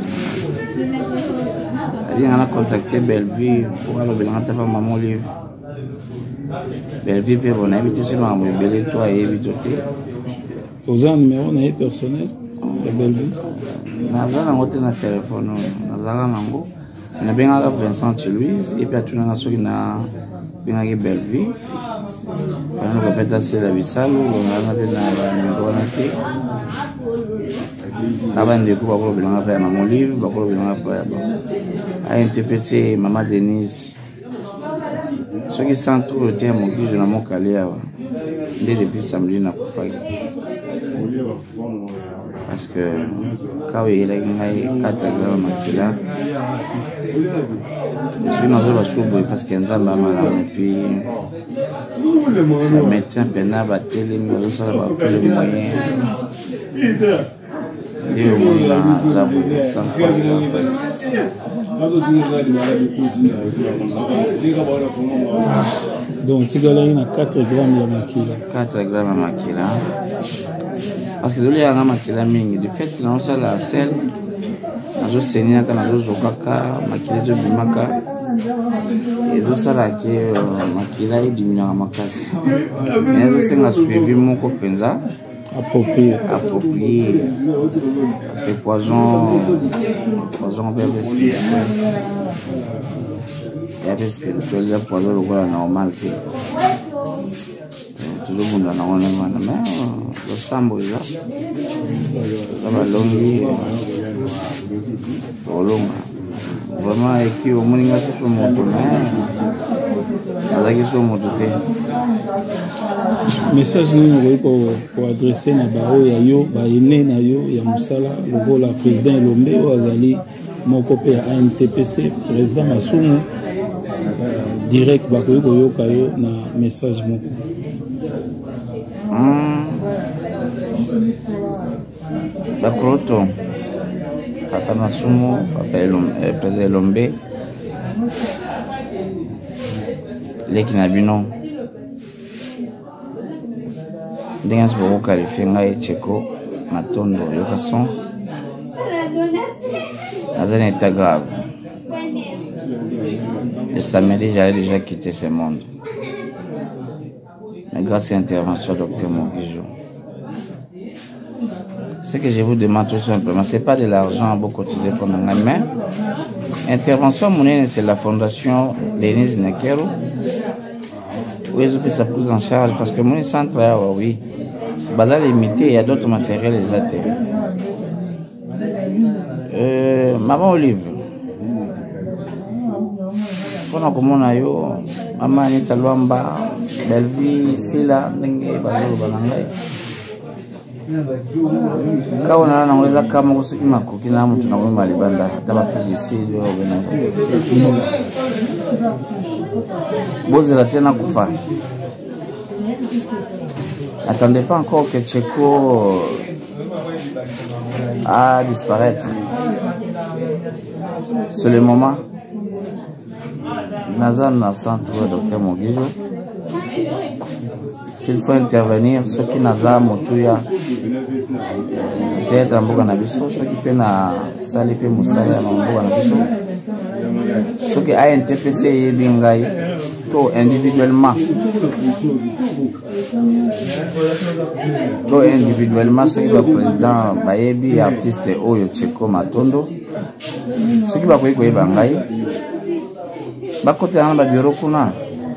Il a contacté Bellevue pour aller à maman livre. Bellevue peut on inviter sur ma mobile toi et éviter. Aux un numéro personnel de Bellevue. Nazana ngote na téléphone, nazala nango. Na benga Vincent Louise et puis tout na soki na benga Bellevue. Quand on répète c'est la bisalo, on a na numéro na té. Avant de couper pour bien faire maman livre, pour bien faire à interpréter maman Denise. Ce qui sent tout le temps mon guide dans mon calé dès depuis samedi n'a pas fait. Parce que quand il est gagné 4 grammes makila, je suis dans un choubo parce qu'il y a un zamba malade et puis le médecin pénal va télé mais ça va pas le moyen. Donc tu gagnes 4 grammes de makila. 4 grammes de makila. Parce que il y a un makila mingi. Du fait qu'il a aussi la selle, nazo senia kana nazo zokaka makila zo bimaka. Ezo sala ke makila yi diminuka makasi. Ezo senga suivi moko penza. Approprié. Parce que poison peut spirituel. Il y a des spirituels, le poison le normal. Tout le monde a un mais le sambo là. Ça va longuer. Vraiment, et qui au moins il y a ce moto, message pour adresser na bao ya yo ba ene na yo ya musala lokola président Elombe o azali moko pe ya ANTPC président Masumu direct ba ko yoka yo na message moko ba kroto papa Masumu papa Elombe président Elombe leki na bino ndenge siboko qualifier ngai Cheko Matondo yokason aza na état grave. Le samedi j'allais déjà quitter ce monde, mais grâce à l'intervention du docteur Moguijo. Ce que je vous demande tout simplement, c'est pas de l'argent à vous cotiser comme un mais intervention monnaie, c'est la fondation Denise Nekero. Oui, je sa prise en charge parce que mon centre là, oui, bazar limité, il y a d'autres matériels les ateliers. Maman Olive, pendant que mon ayo, Mama Anita Luamba, Belvi, Sila, Ndenge, Bazulu, Banangai. Quand on a kama kusuki makuki na mtu na mwema libanda hata bafijisidi au benafiti bozi la tena kufa. Attendez pas encore que Tcheko a disparaître. C'est le moment. Nazan na centre Dr Mogijo. S'il faut intervenir, ceux qui n'ont motuya peut-être mboka na biso, ceux qui peuvent na salipe musaya na mboka na biso, ceux qui a NTPC yebingai to individuellement, ceux qui va président bayebi artiste oyo Tcheko Matondo, ceux qui va koyiko yebangai bakota na ba bureau kuna.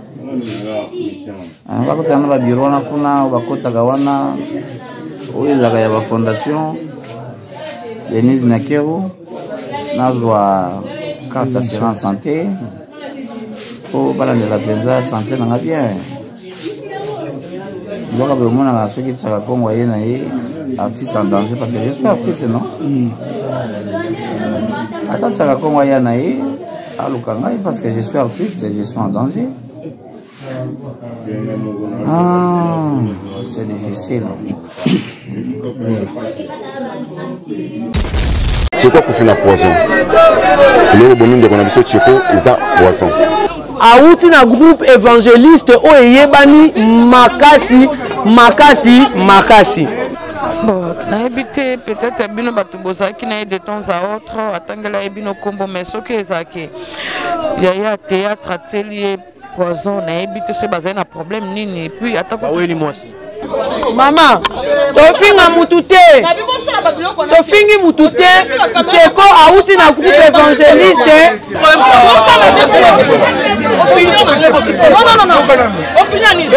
Bakota na ba bureau na kuna bakota gawana oizaka ya ba fondation Denise Nakero nazwa carte d'assurance santé pour balandela penza santé na bien donc abomona na soki tsaka Kongo ye na ye artiste en danger parce que je suis artiste non attends tsaka Kongo ye na ye alukanga parce que je suis artiste et je suis en danger. Ah, c'est difficile. C'est quoi qu'on fait la poison? Le bonhomme de Konabiso Tcheko, c'est poison. Aouti na groupe évangéliste oyebani makasi. Bon, naibité peut-être bino batuboza qui n'a de temps à autre atangela bino kombo mesoke ezake. Yaya théâtre atelier poison naibité ce bazin na problème nini et puis attends oui ni moi aussi. Maman, tofinga mutute. Tofingi mutute. Tcheko aouti na groupe évangéliste. Non. Opinion.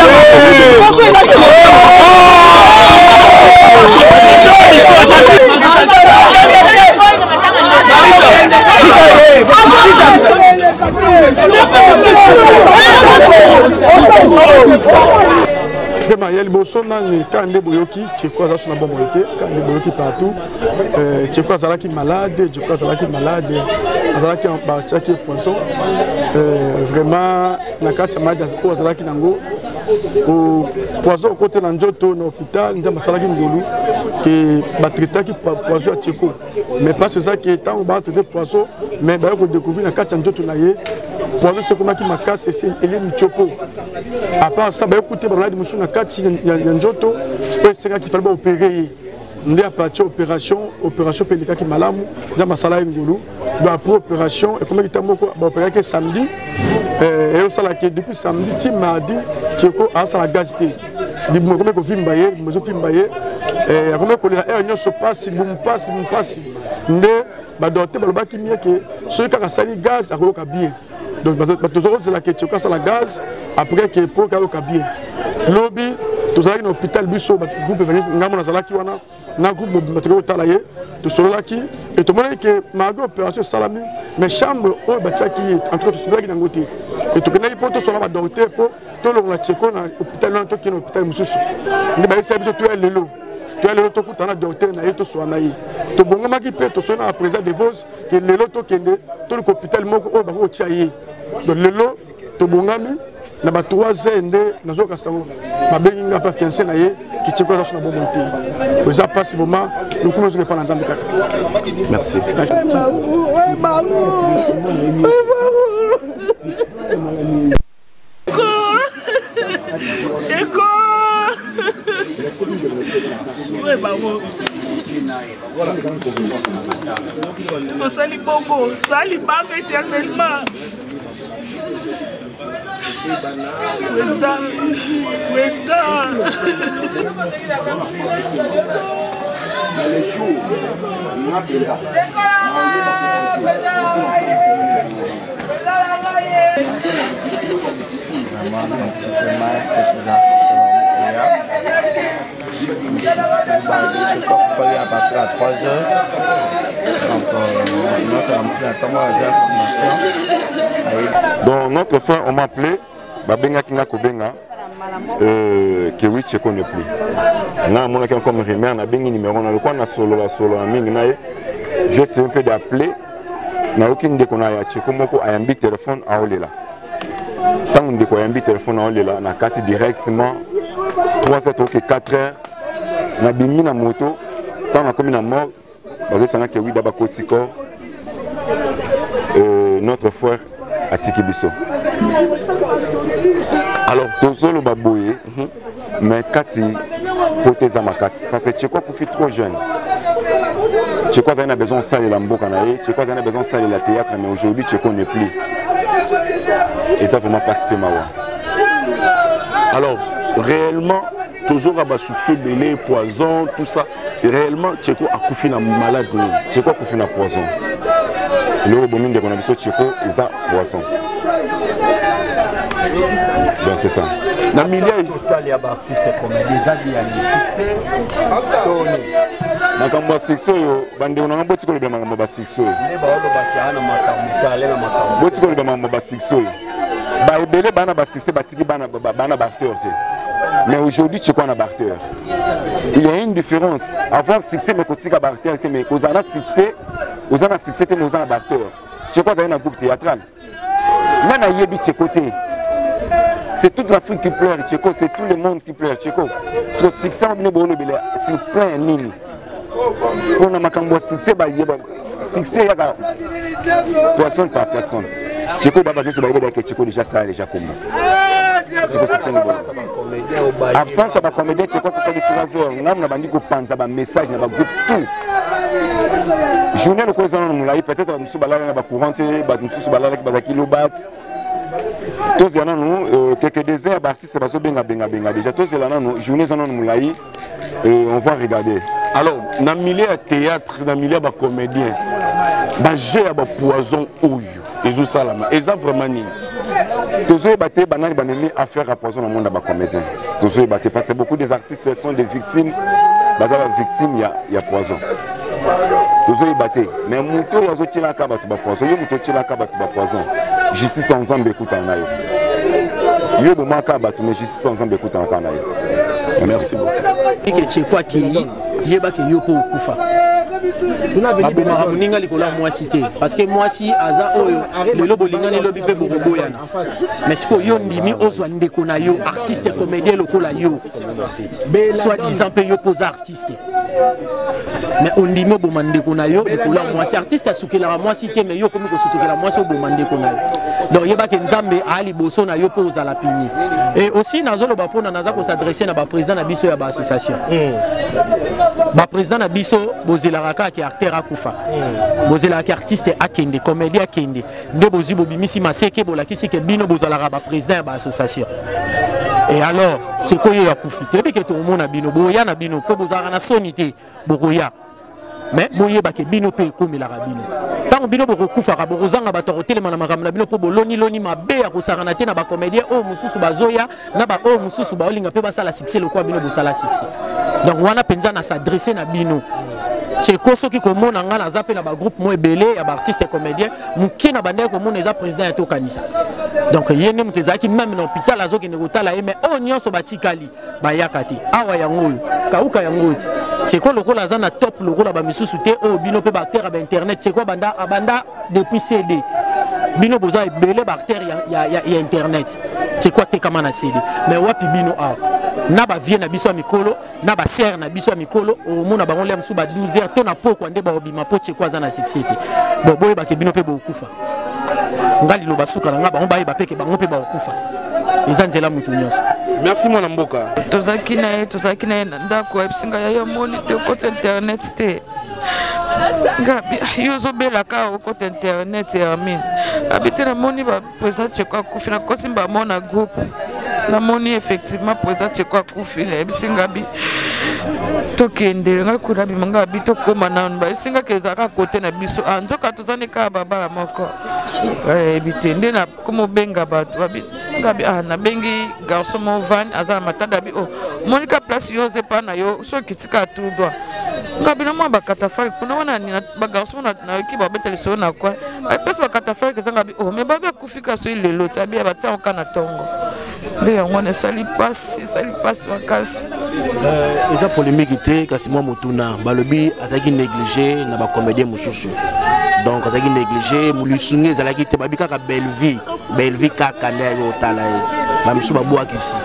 Vraiment, il y a le bosso quand les boyoki, Tcheko a son bon été, quand les boyoki partout, Tcheko a qui malade, Tcheko a qui malade, a qui en partie qui est poisson. Vraiment, la carte malade, a qui nango, au poisson au côté d'Anjoto, dans l'hôpital, nous avons salaki ngolu, qui va traiter qui poisson à Tcheko. Mais pas c'est ça qui est tant on va traiter poisson, mais bah on découvre la carte Anjoto naie. Poisson c'est comment qui m'a cassé, c'est Elie Chopo. À part ça, bah écoutez, bah on a dit monsieur na carte Anjoto, c'est ça qu'il fallait opérer. On est à partir opération Pelika qui malamu, nous avons salaki ngolu, bah après opération et comment il t'a moko, bah opérer que samedi. Et on s'est dit depuis samedi, tu m'as dit, Tcheko a sa gazette. Il m'a dit que je film baillé, je film baillé. Et comment que la réunion se passe, il me passe. Mais bah docteur bah le bas qui mieux que celui qui a sali gaz a coloqué bien. Donc bah toujours c'est la question quand ça la gaz après que pour coloquer bien. Lobby tous allons à l'hôpital Bisso, groupe évangéliste, ngamo na zalaki wana, na groupe matériel talaye, tout cela qui et tout le monde que malgré opération salami, mais chambre au bachaki en tout cas tout cela qui n'angote. Et tout connaît pour tout cela va docteur pour tout le monde Tcheko na hôpital là tout qui na hôpital mususu. Ni ba essayer tout est lelo. Tu as le loto kutana docteur na yeto so na yi. To bonga maki pe to so na président de vos que le loto kende tout l'hôpital moko o ba ko tiaye. Donc lelo to bongami na ba 3 ans nde nazoka sango ba benga pa fiancé na ye ki Tcheko za so na bon monté. Vous a pas vraiment nous commençons pas dans kaka. Merci. Tcheko. Ouais maman. To sali bongo, sali banga éternellement. Westa. À partir à 3 heures. Donc notre frère, on m'a appelé, Babenga Kinga Kobenga, que oui, je ne connais plus. Là, mon accueil comme remère, na bengi numéro, na le coin na solo la mingi na j'essaie un peu d'appeler, na aucune de qu'on a ya tcheko moko a un bit téléphone à Olela. Tant de quoi un bit téléphone à Olela, na carte directement 3 heures que 4 heures, na bimi na moto, tant na comme na mort, parce que ça que oui d'abord Kotikor, notre frère à Tikibiso. Alors, tous les baboués, mais Kati, côté Zamakas, parce que Tcheko Koufi trop jeune. Tcheko a besoin de saler la mbokanaï, Tcheko a besoin de saler la théâtre, mais aujourd'hui Tcheko n'est plus. Et ça vraiment pas ce que Mawa. Alors, réellement, toujours à soupçon belé, poison, tout ça, réellement Tcheko a Koufi na maladie. Tcheko a Koufi na poison. Le bon de Konabiso Tcheko, ils ont poison. Donc c'est ça. Dans le milieu total, il y a des artistes comme des habits à succès. Dans le succès, on a un petit peu de succès. Mais aujourd'hui, tu es quoi un barteur? Il y a une différence. Avoir succès, mais côté barteur, mais aux ana succès, aux ana succès, mais aux ana barteur. Tu es quoi un groupe théâtral? Même à Yebi, tu es côté. C'est toute l'Afrique qui pleure, Tcheko, c'est tout le monde qui pleure, Tcheko. Sur le succès, c'est plein de mille. Pour nous, succès, il y a personne par personne. Tcheko, d'abord, c'est Tcheko déjà ça, déjà comme absence, ça va comédie, Tcheko, pour ça de 3 heures. Nous avons dit qu'on pense à un message, on a groupe tout. Journée, le président, nous l'avons peut-être, nous sommes courant, nous sommes kilobat. Tous les ans, quelques déserts d'artistes sont benga déjà. Tous les ans, journée on va regarder. Alors, dans le milieu de théâtre, dans le milieu de comédien, j'ai un poison ouille. Et ça vraiment ni. Tous les battés, banani affaire à poison dans le monde de comédien. Tous les battés, parce que beaucoup des artistes sont des victimes. Victimes, il y a poison. Tous les battés. Mais moto, il y a un poison. Il y a un poison. Justice ensemble écoute en aïe. Il y a un poison, mais justice ensemble écoute en aïe. Merci beaucoup. Et que tu es quoi qui est pas que yo pour kufa. Parce que moi si aza oyo le lobo lingane lobi pe borobo yana. Mais ce que yo ndimi ozo ndeko na yo artiste comédien lokola yo. Soit disant pe yo pose artiste. Mais on dit mo bomande ko na yo lokola moi si artiste asukela moi si te mais yo komi ko sukela moi so bomande ko na yo. Donc yeba ke nzambe ali boso na yo pose à la pini. Et aussi nazolo ba pona naza ko s'adresser na ba président na biso ya ba association. Ba président na biso bozelaka ki acteur akufa. Bozelaka artiste akende, comédien akende. Nde bozi bobimisi maseke bolakisi ke bino bozalaka ba président ya ba association. Et alors, c'est quoi ya kufi? Tebi ke to mona bino boya na bino ko bozalaka na sonité bokoya. Mais boye ba ke bino pe komela ka bino. Tant bino bokokufa ka bozanga batorote le mana makamla bino po boloni mabe ya kosarana te na ba comédien o mususu bazoya na ba o mususu ba olinga pe basala succès le quoi bino bosala succès. Donc wana penza na s'adresser na bino. Tcheko soki komona nga na zape na ba groupe mo ebele ya ba artiste comédien muki na bande ko mona eza président ya to kanisa. Donc yene mutezaki même na hôpital azoki ne kotala mais o nyonso batikali ba yakati awa yango kauka yango ti. Tcheko lokola za na top lokola ba misusu te o bino pe ba terre ba internet Tcheko abanda depuis CD. Bino boza ebele ba terre ya internet. Tcheko te kama na CD. Mais wapi bino a na ba vie na biso mikolo na ba serre na biso mikolo o mona bango lem su ba 12 heures to na poko ande ba obima po Tcheko za na succès. Bon boye ba ke bino pe bo kufa. Ngali lo basuka na nga bango ba ba peke bango pe ba kufa. Ezanzela mutu nyonso. Merci mon mboka. Tozaki na ndako ebisinga ya yo moni te côté internet te. Ngabi yozo bela ka côté internet ya min. Abite na moni ba président Tcheko akufi na kosimba mona groupe. La moni effectivement président Tcheko akufi na ebisinga bi. Tokende nga kuna bi manga bi to koma na ba ebisinga kezaka côté na biso anzoka tozani ka baba moko. Ebitende na komo benga ba ngabi na bengi garçon mo van azana matada bi o monika place yo zepa na yo so kitika tout droit ngabina mwa bakatafari kuna wana ni bagarso na ki ba betele so na kwa ai pesa bakatafari kezanga bi oh mais ba kufika so ilelo tabi abatsa okana tongo nde yango ne sali passe makasi eza polémique te kasi mwa mutuna balobi azaki négligé na ba comédien mususu donc azaki négligé mulisungi ezalaki te babi kaka belle vie kaka nde yo tala ba misu babwaki si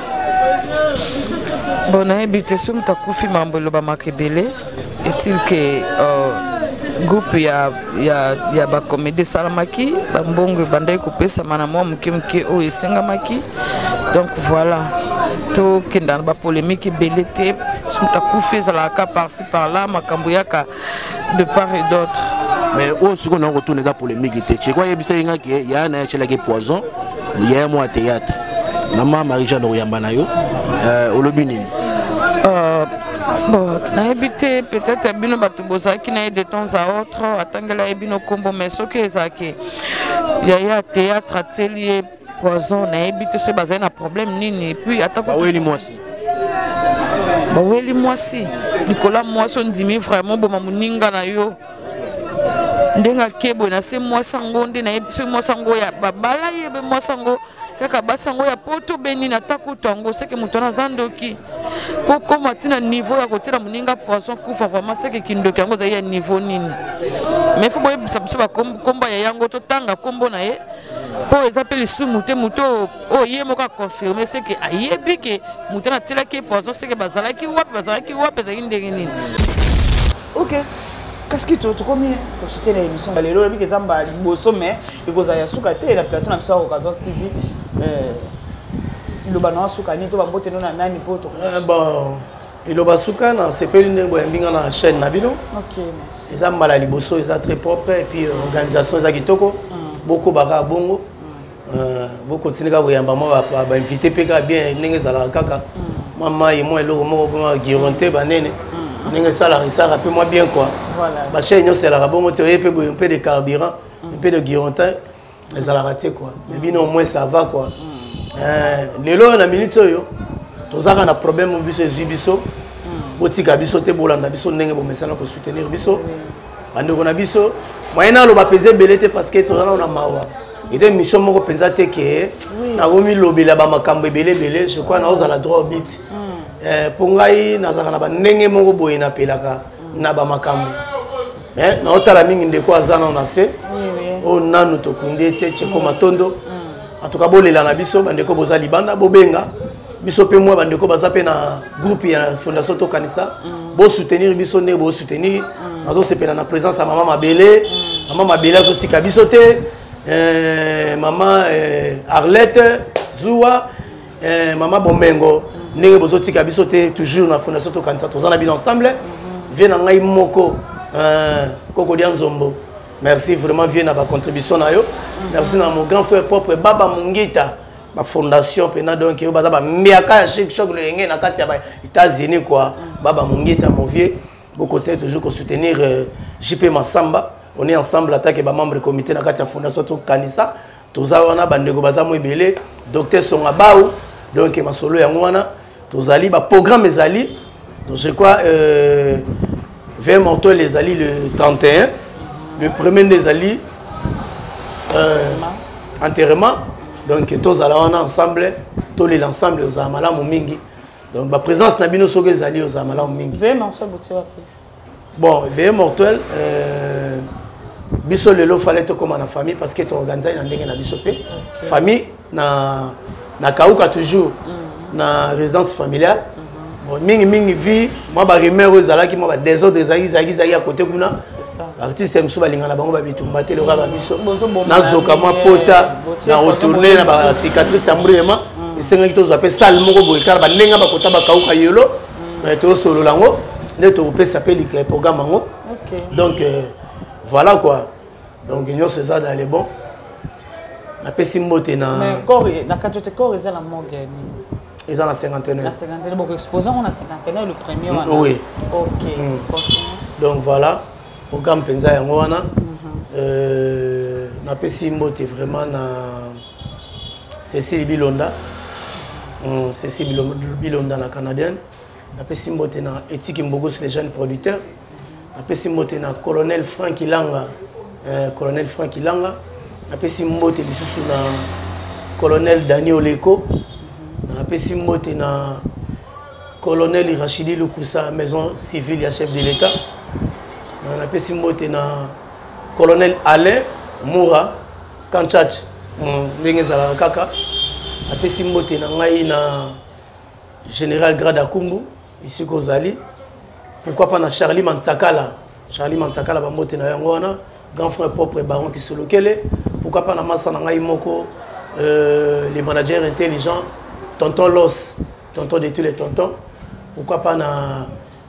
bon nayebi te so mutu akufi mambo eloba makebele est-il que groupe ya bacomédie esalamaki bambongo ebandaki kopesama na mwa moke moke oyo esengamaki donc voilà tokenda na bapolémique ebele te so mutu akufi ezalaka par-ci par-là makambo yaka de part et d'autre mais oyo sikoyo na kotourna eza polémique te chekwa yebisa ye ngaki ya na yachelaki poison ya mwa théâtre mama Marie-Jeanne oyamba na yo olobi nini bon nayebi te peut-être bino bato bozalaki na ye de temps à autre atangela ye bino kombo mais soki ezalaki yaya théâtre ateli ye poison nayebi te soki bazali na problème nini puis baweli mwasi likola mwasi ondimi vraiment boma moninga na yo ndenge akeboye na se mwasi yango nde nayebi soki mwasi yango ya babala yebe mwasi yango kaka basango ya poto beni na takuto yango seke moto na zandoki po koma tina niveau ya kotila moninga poisson kufa vraiment seke kindoki yango zai ya niveau nini mais fo boyebisa biso bakomba ya yango totanga kombo na ye po eza mpe lisumu te moto oyo ye moko aconfirme seke ayebi ke moto natilaki poisson seke bazalaki wapi ezalaki ndenge nini ok qu'est-ce que tu as consulté l'émission les lois que zamba bosso mais et que ça y a soukaté la plateau na sur Ocador TV le bana souka ni to ba bote no na nani poto bon il basuka na c'est pas une mbinga na chaîne na bino ok merci zamba la liboso est très propre et puis organisation za kitoko beaucoup baka bongo beaucoup tinika ko yamba mo ba invité peka bien ndenge zala kaka mama et moi eloko moko ko gironté banene ndenge salari ça rappelle moi bien quoi voilà ba chaîne yo c'est la bongo tu un peu de carburant un peu de gironté mais ça la raté quoi mais bien au moins ça va quoi lelo na minute yo tozaka na problème biso ezibiso botika biso te bolanda biso ndenge bo mesana ko soutenir biso bandeko na biso moyena lo ba peser belete parce que tozana na mawa ils mission moko penza te ke na gomi lobela ba makambo belé je crois na ozala droit au bit pour ngai nazaka na ba ndenge moko boye na pelaka na ba makambo na otala mingi ndeko azana na se o nanu to kunde te cheko matondo en tout cas bolela na biso bandeko boza libanda bobenga biso pe moi bandeko baza pe na groupe ya fondation to kanisa bo soutenir biso ne bo soutenir nazo sepela na présence ya mama mabele azotika biso te mama Arlette Zoua mama Bomengo ndenge bozotika biso te toujours na fondation to kanisa tozana bien ensemble vient na ngai moko Koko Dianzombo merci vraiment vient na ba contribution na yo merci na mon grand frère propre Baba Mungita ma fondation pena donc yo baza ba miaka chaque le ngé na kati ya ba États-Unis quoi Baba Mungita mon vieux beaucoup toujours ko soutenir JP Massamba on est ensemble attaque ba membre comité na kati ya fondation to kanisa toza wana bandeko baza mo ebele docteur Songa Baou donc masolo yango wana tozali ba programme ezali donc je crois vers Morto les ali le 31 le premier des ali enterrement donc tous allons ensemble tous les ensemble aux amala mingi donc la présence na bino soke ezali aux amala mingi bon veille mortuel biso lelo fallait to comme na famille parce que to organiser na ndenge na biso pe famille na kauka toujours na résidence familiale mingi vie moi ba remère ezalaki moi ba désordre ezaki à côté kuna c'est ça artiste mso balinga na bango ba bitumba te le raba biso na zoka moi pota na retourner na ba cicatrice ambrema esengaki to zape salle moko boye kala ba ndenga ba kota ba kauka yelo to solo lango ne to pesa pe le programme ngo donc voilà quoi donc union César dans les bons na pesi mbote na mais corps na katote corps eza la morgue ils ont la cinquantaine. La cinquantaine, beaucoup exposants, on a cinquantaine, le premier. Oui. Ok, continue. Donc voilà, programme Penza Yangoana. Na pesi mbote vraiment na Cécile Bilonda. Cécile Bilonda la canadienne. Na pesi mbote na Ethique Mbogos les jeunes producteurs. apesi mbote na colonel Frank Ilanga colonel Frank Ilanga apesi mbote lisusu na colonel Daniel Leko apesi mbote na colonel Rachidi Lukusa maison civile ya chef de l'état apesi mbote na colonel Alain Moura Kanchach ndenge ezalaka kaka apesi mbote na ngai na général Grada Kumbu ici kozali pourquoi pas na Charlie Mansakala bambote na yango wana grand frère propre baron qui solokele pourquoi pas na masa na ngai moko les managers intelligents tonton Los tonton de tous les tontons pourquoi pas na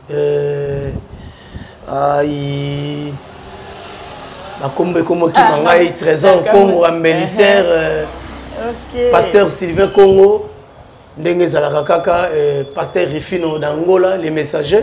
Bakombe Komoki Mangai Trésor Congo Ambellissaire pasteur Sylvain Congo ndenge ezalaka kaka pasteur Rifino d'Angola les messagers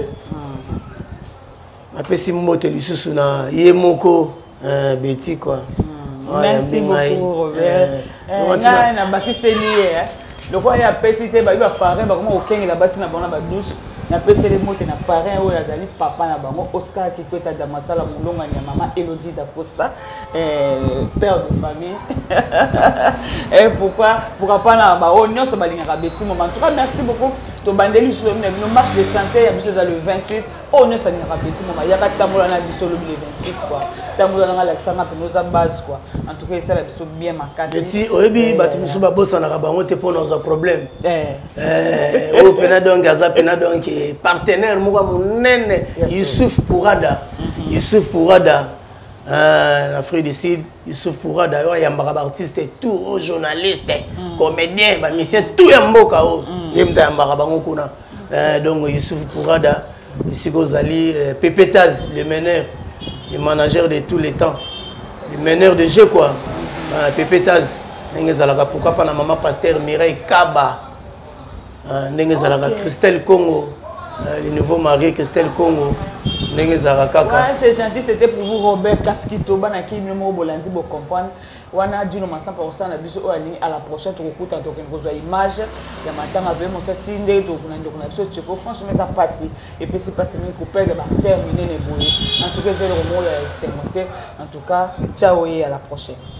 apesi mbote lisusu na ye moko Betty quoi. Merci beaucoup Robert. Na bakiseli le quoi ya pesite ba ba parrain ba comment okenge la basi na bona ba douche na peseli mote na parrain oyo azali papa na bango Oscar Kikweta Damasala Mulonga ya maman Elodie da Costa père de famille. Et pourquoi pas na ba onyo so balingaka Betty moment. En tout cas merci beaucoup to bandeli sur une marche de santé ya biso le 28 onyo so balingaka Betty moment ya ka tamola na biso le 28 quoi. Tamola na Alexandre Penoza base quoi. En tout cas ça la biso bien makasi. Betty oyebi batu musu ba bossa na bango te pona za problème. O pena donc aza pena donc partenaire moko munene Youssouf Pourada. Youssouf Pourada l'Afrique du Sud, Youssouf Pourada il y a un artiste tout journaliste, comédien, ba musicien tout ya mboka o. Yemta ya mbaka bango kuna. Donc Youssouf Pourada ici Kozali Pépétaz le meneur, le manager de tous les temps. Le meneur de jeu quoi. Pépétaz pourquoi pas la maman pasteur Mireille Kaba Christelle Congo le nouveau mari Christelle Congo c'est gentil c'était pour vous Robert Kaskito banaki numéro bolandi bo comprendre wana dino masamba osana biso à la prochaine tokuta tokenkozwa image ya matanga ve motati nde tokunande kuna biso tcheko franchement ça passe et puis c'est passé même couper ba terminer les boulot en tout cas c'est le mot en tout cas ciao et à la prochaine.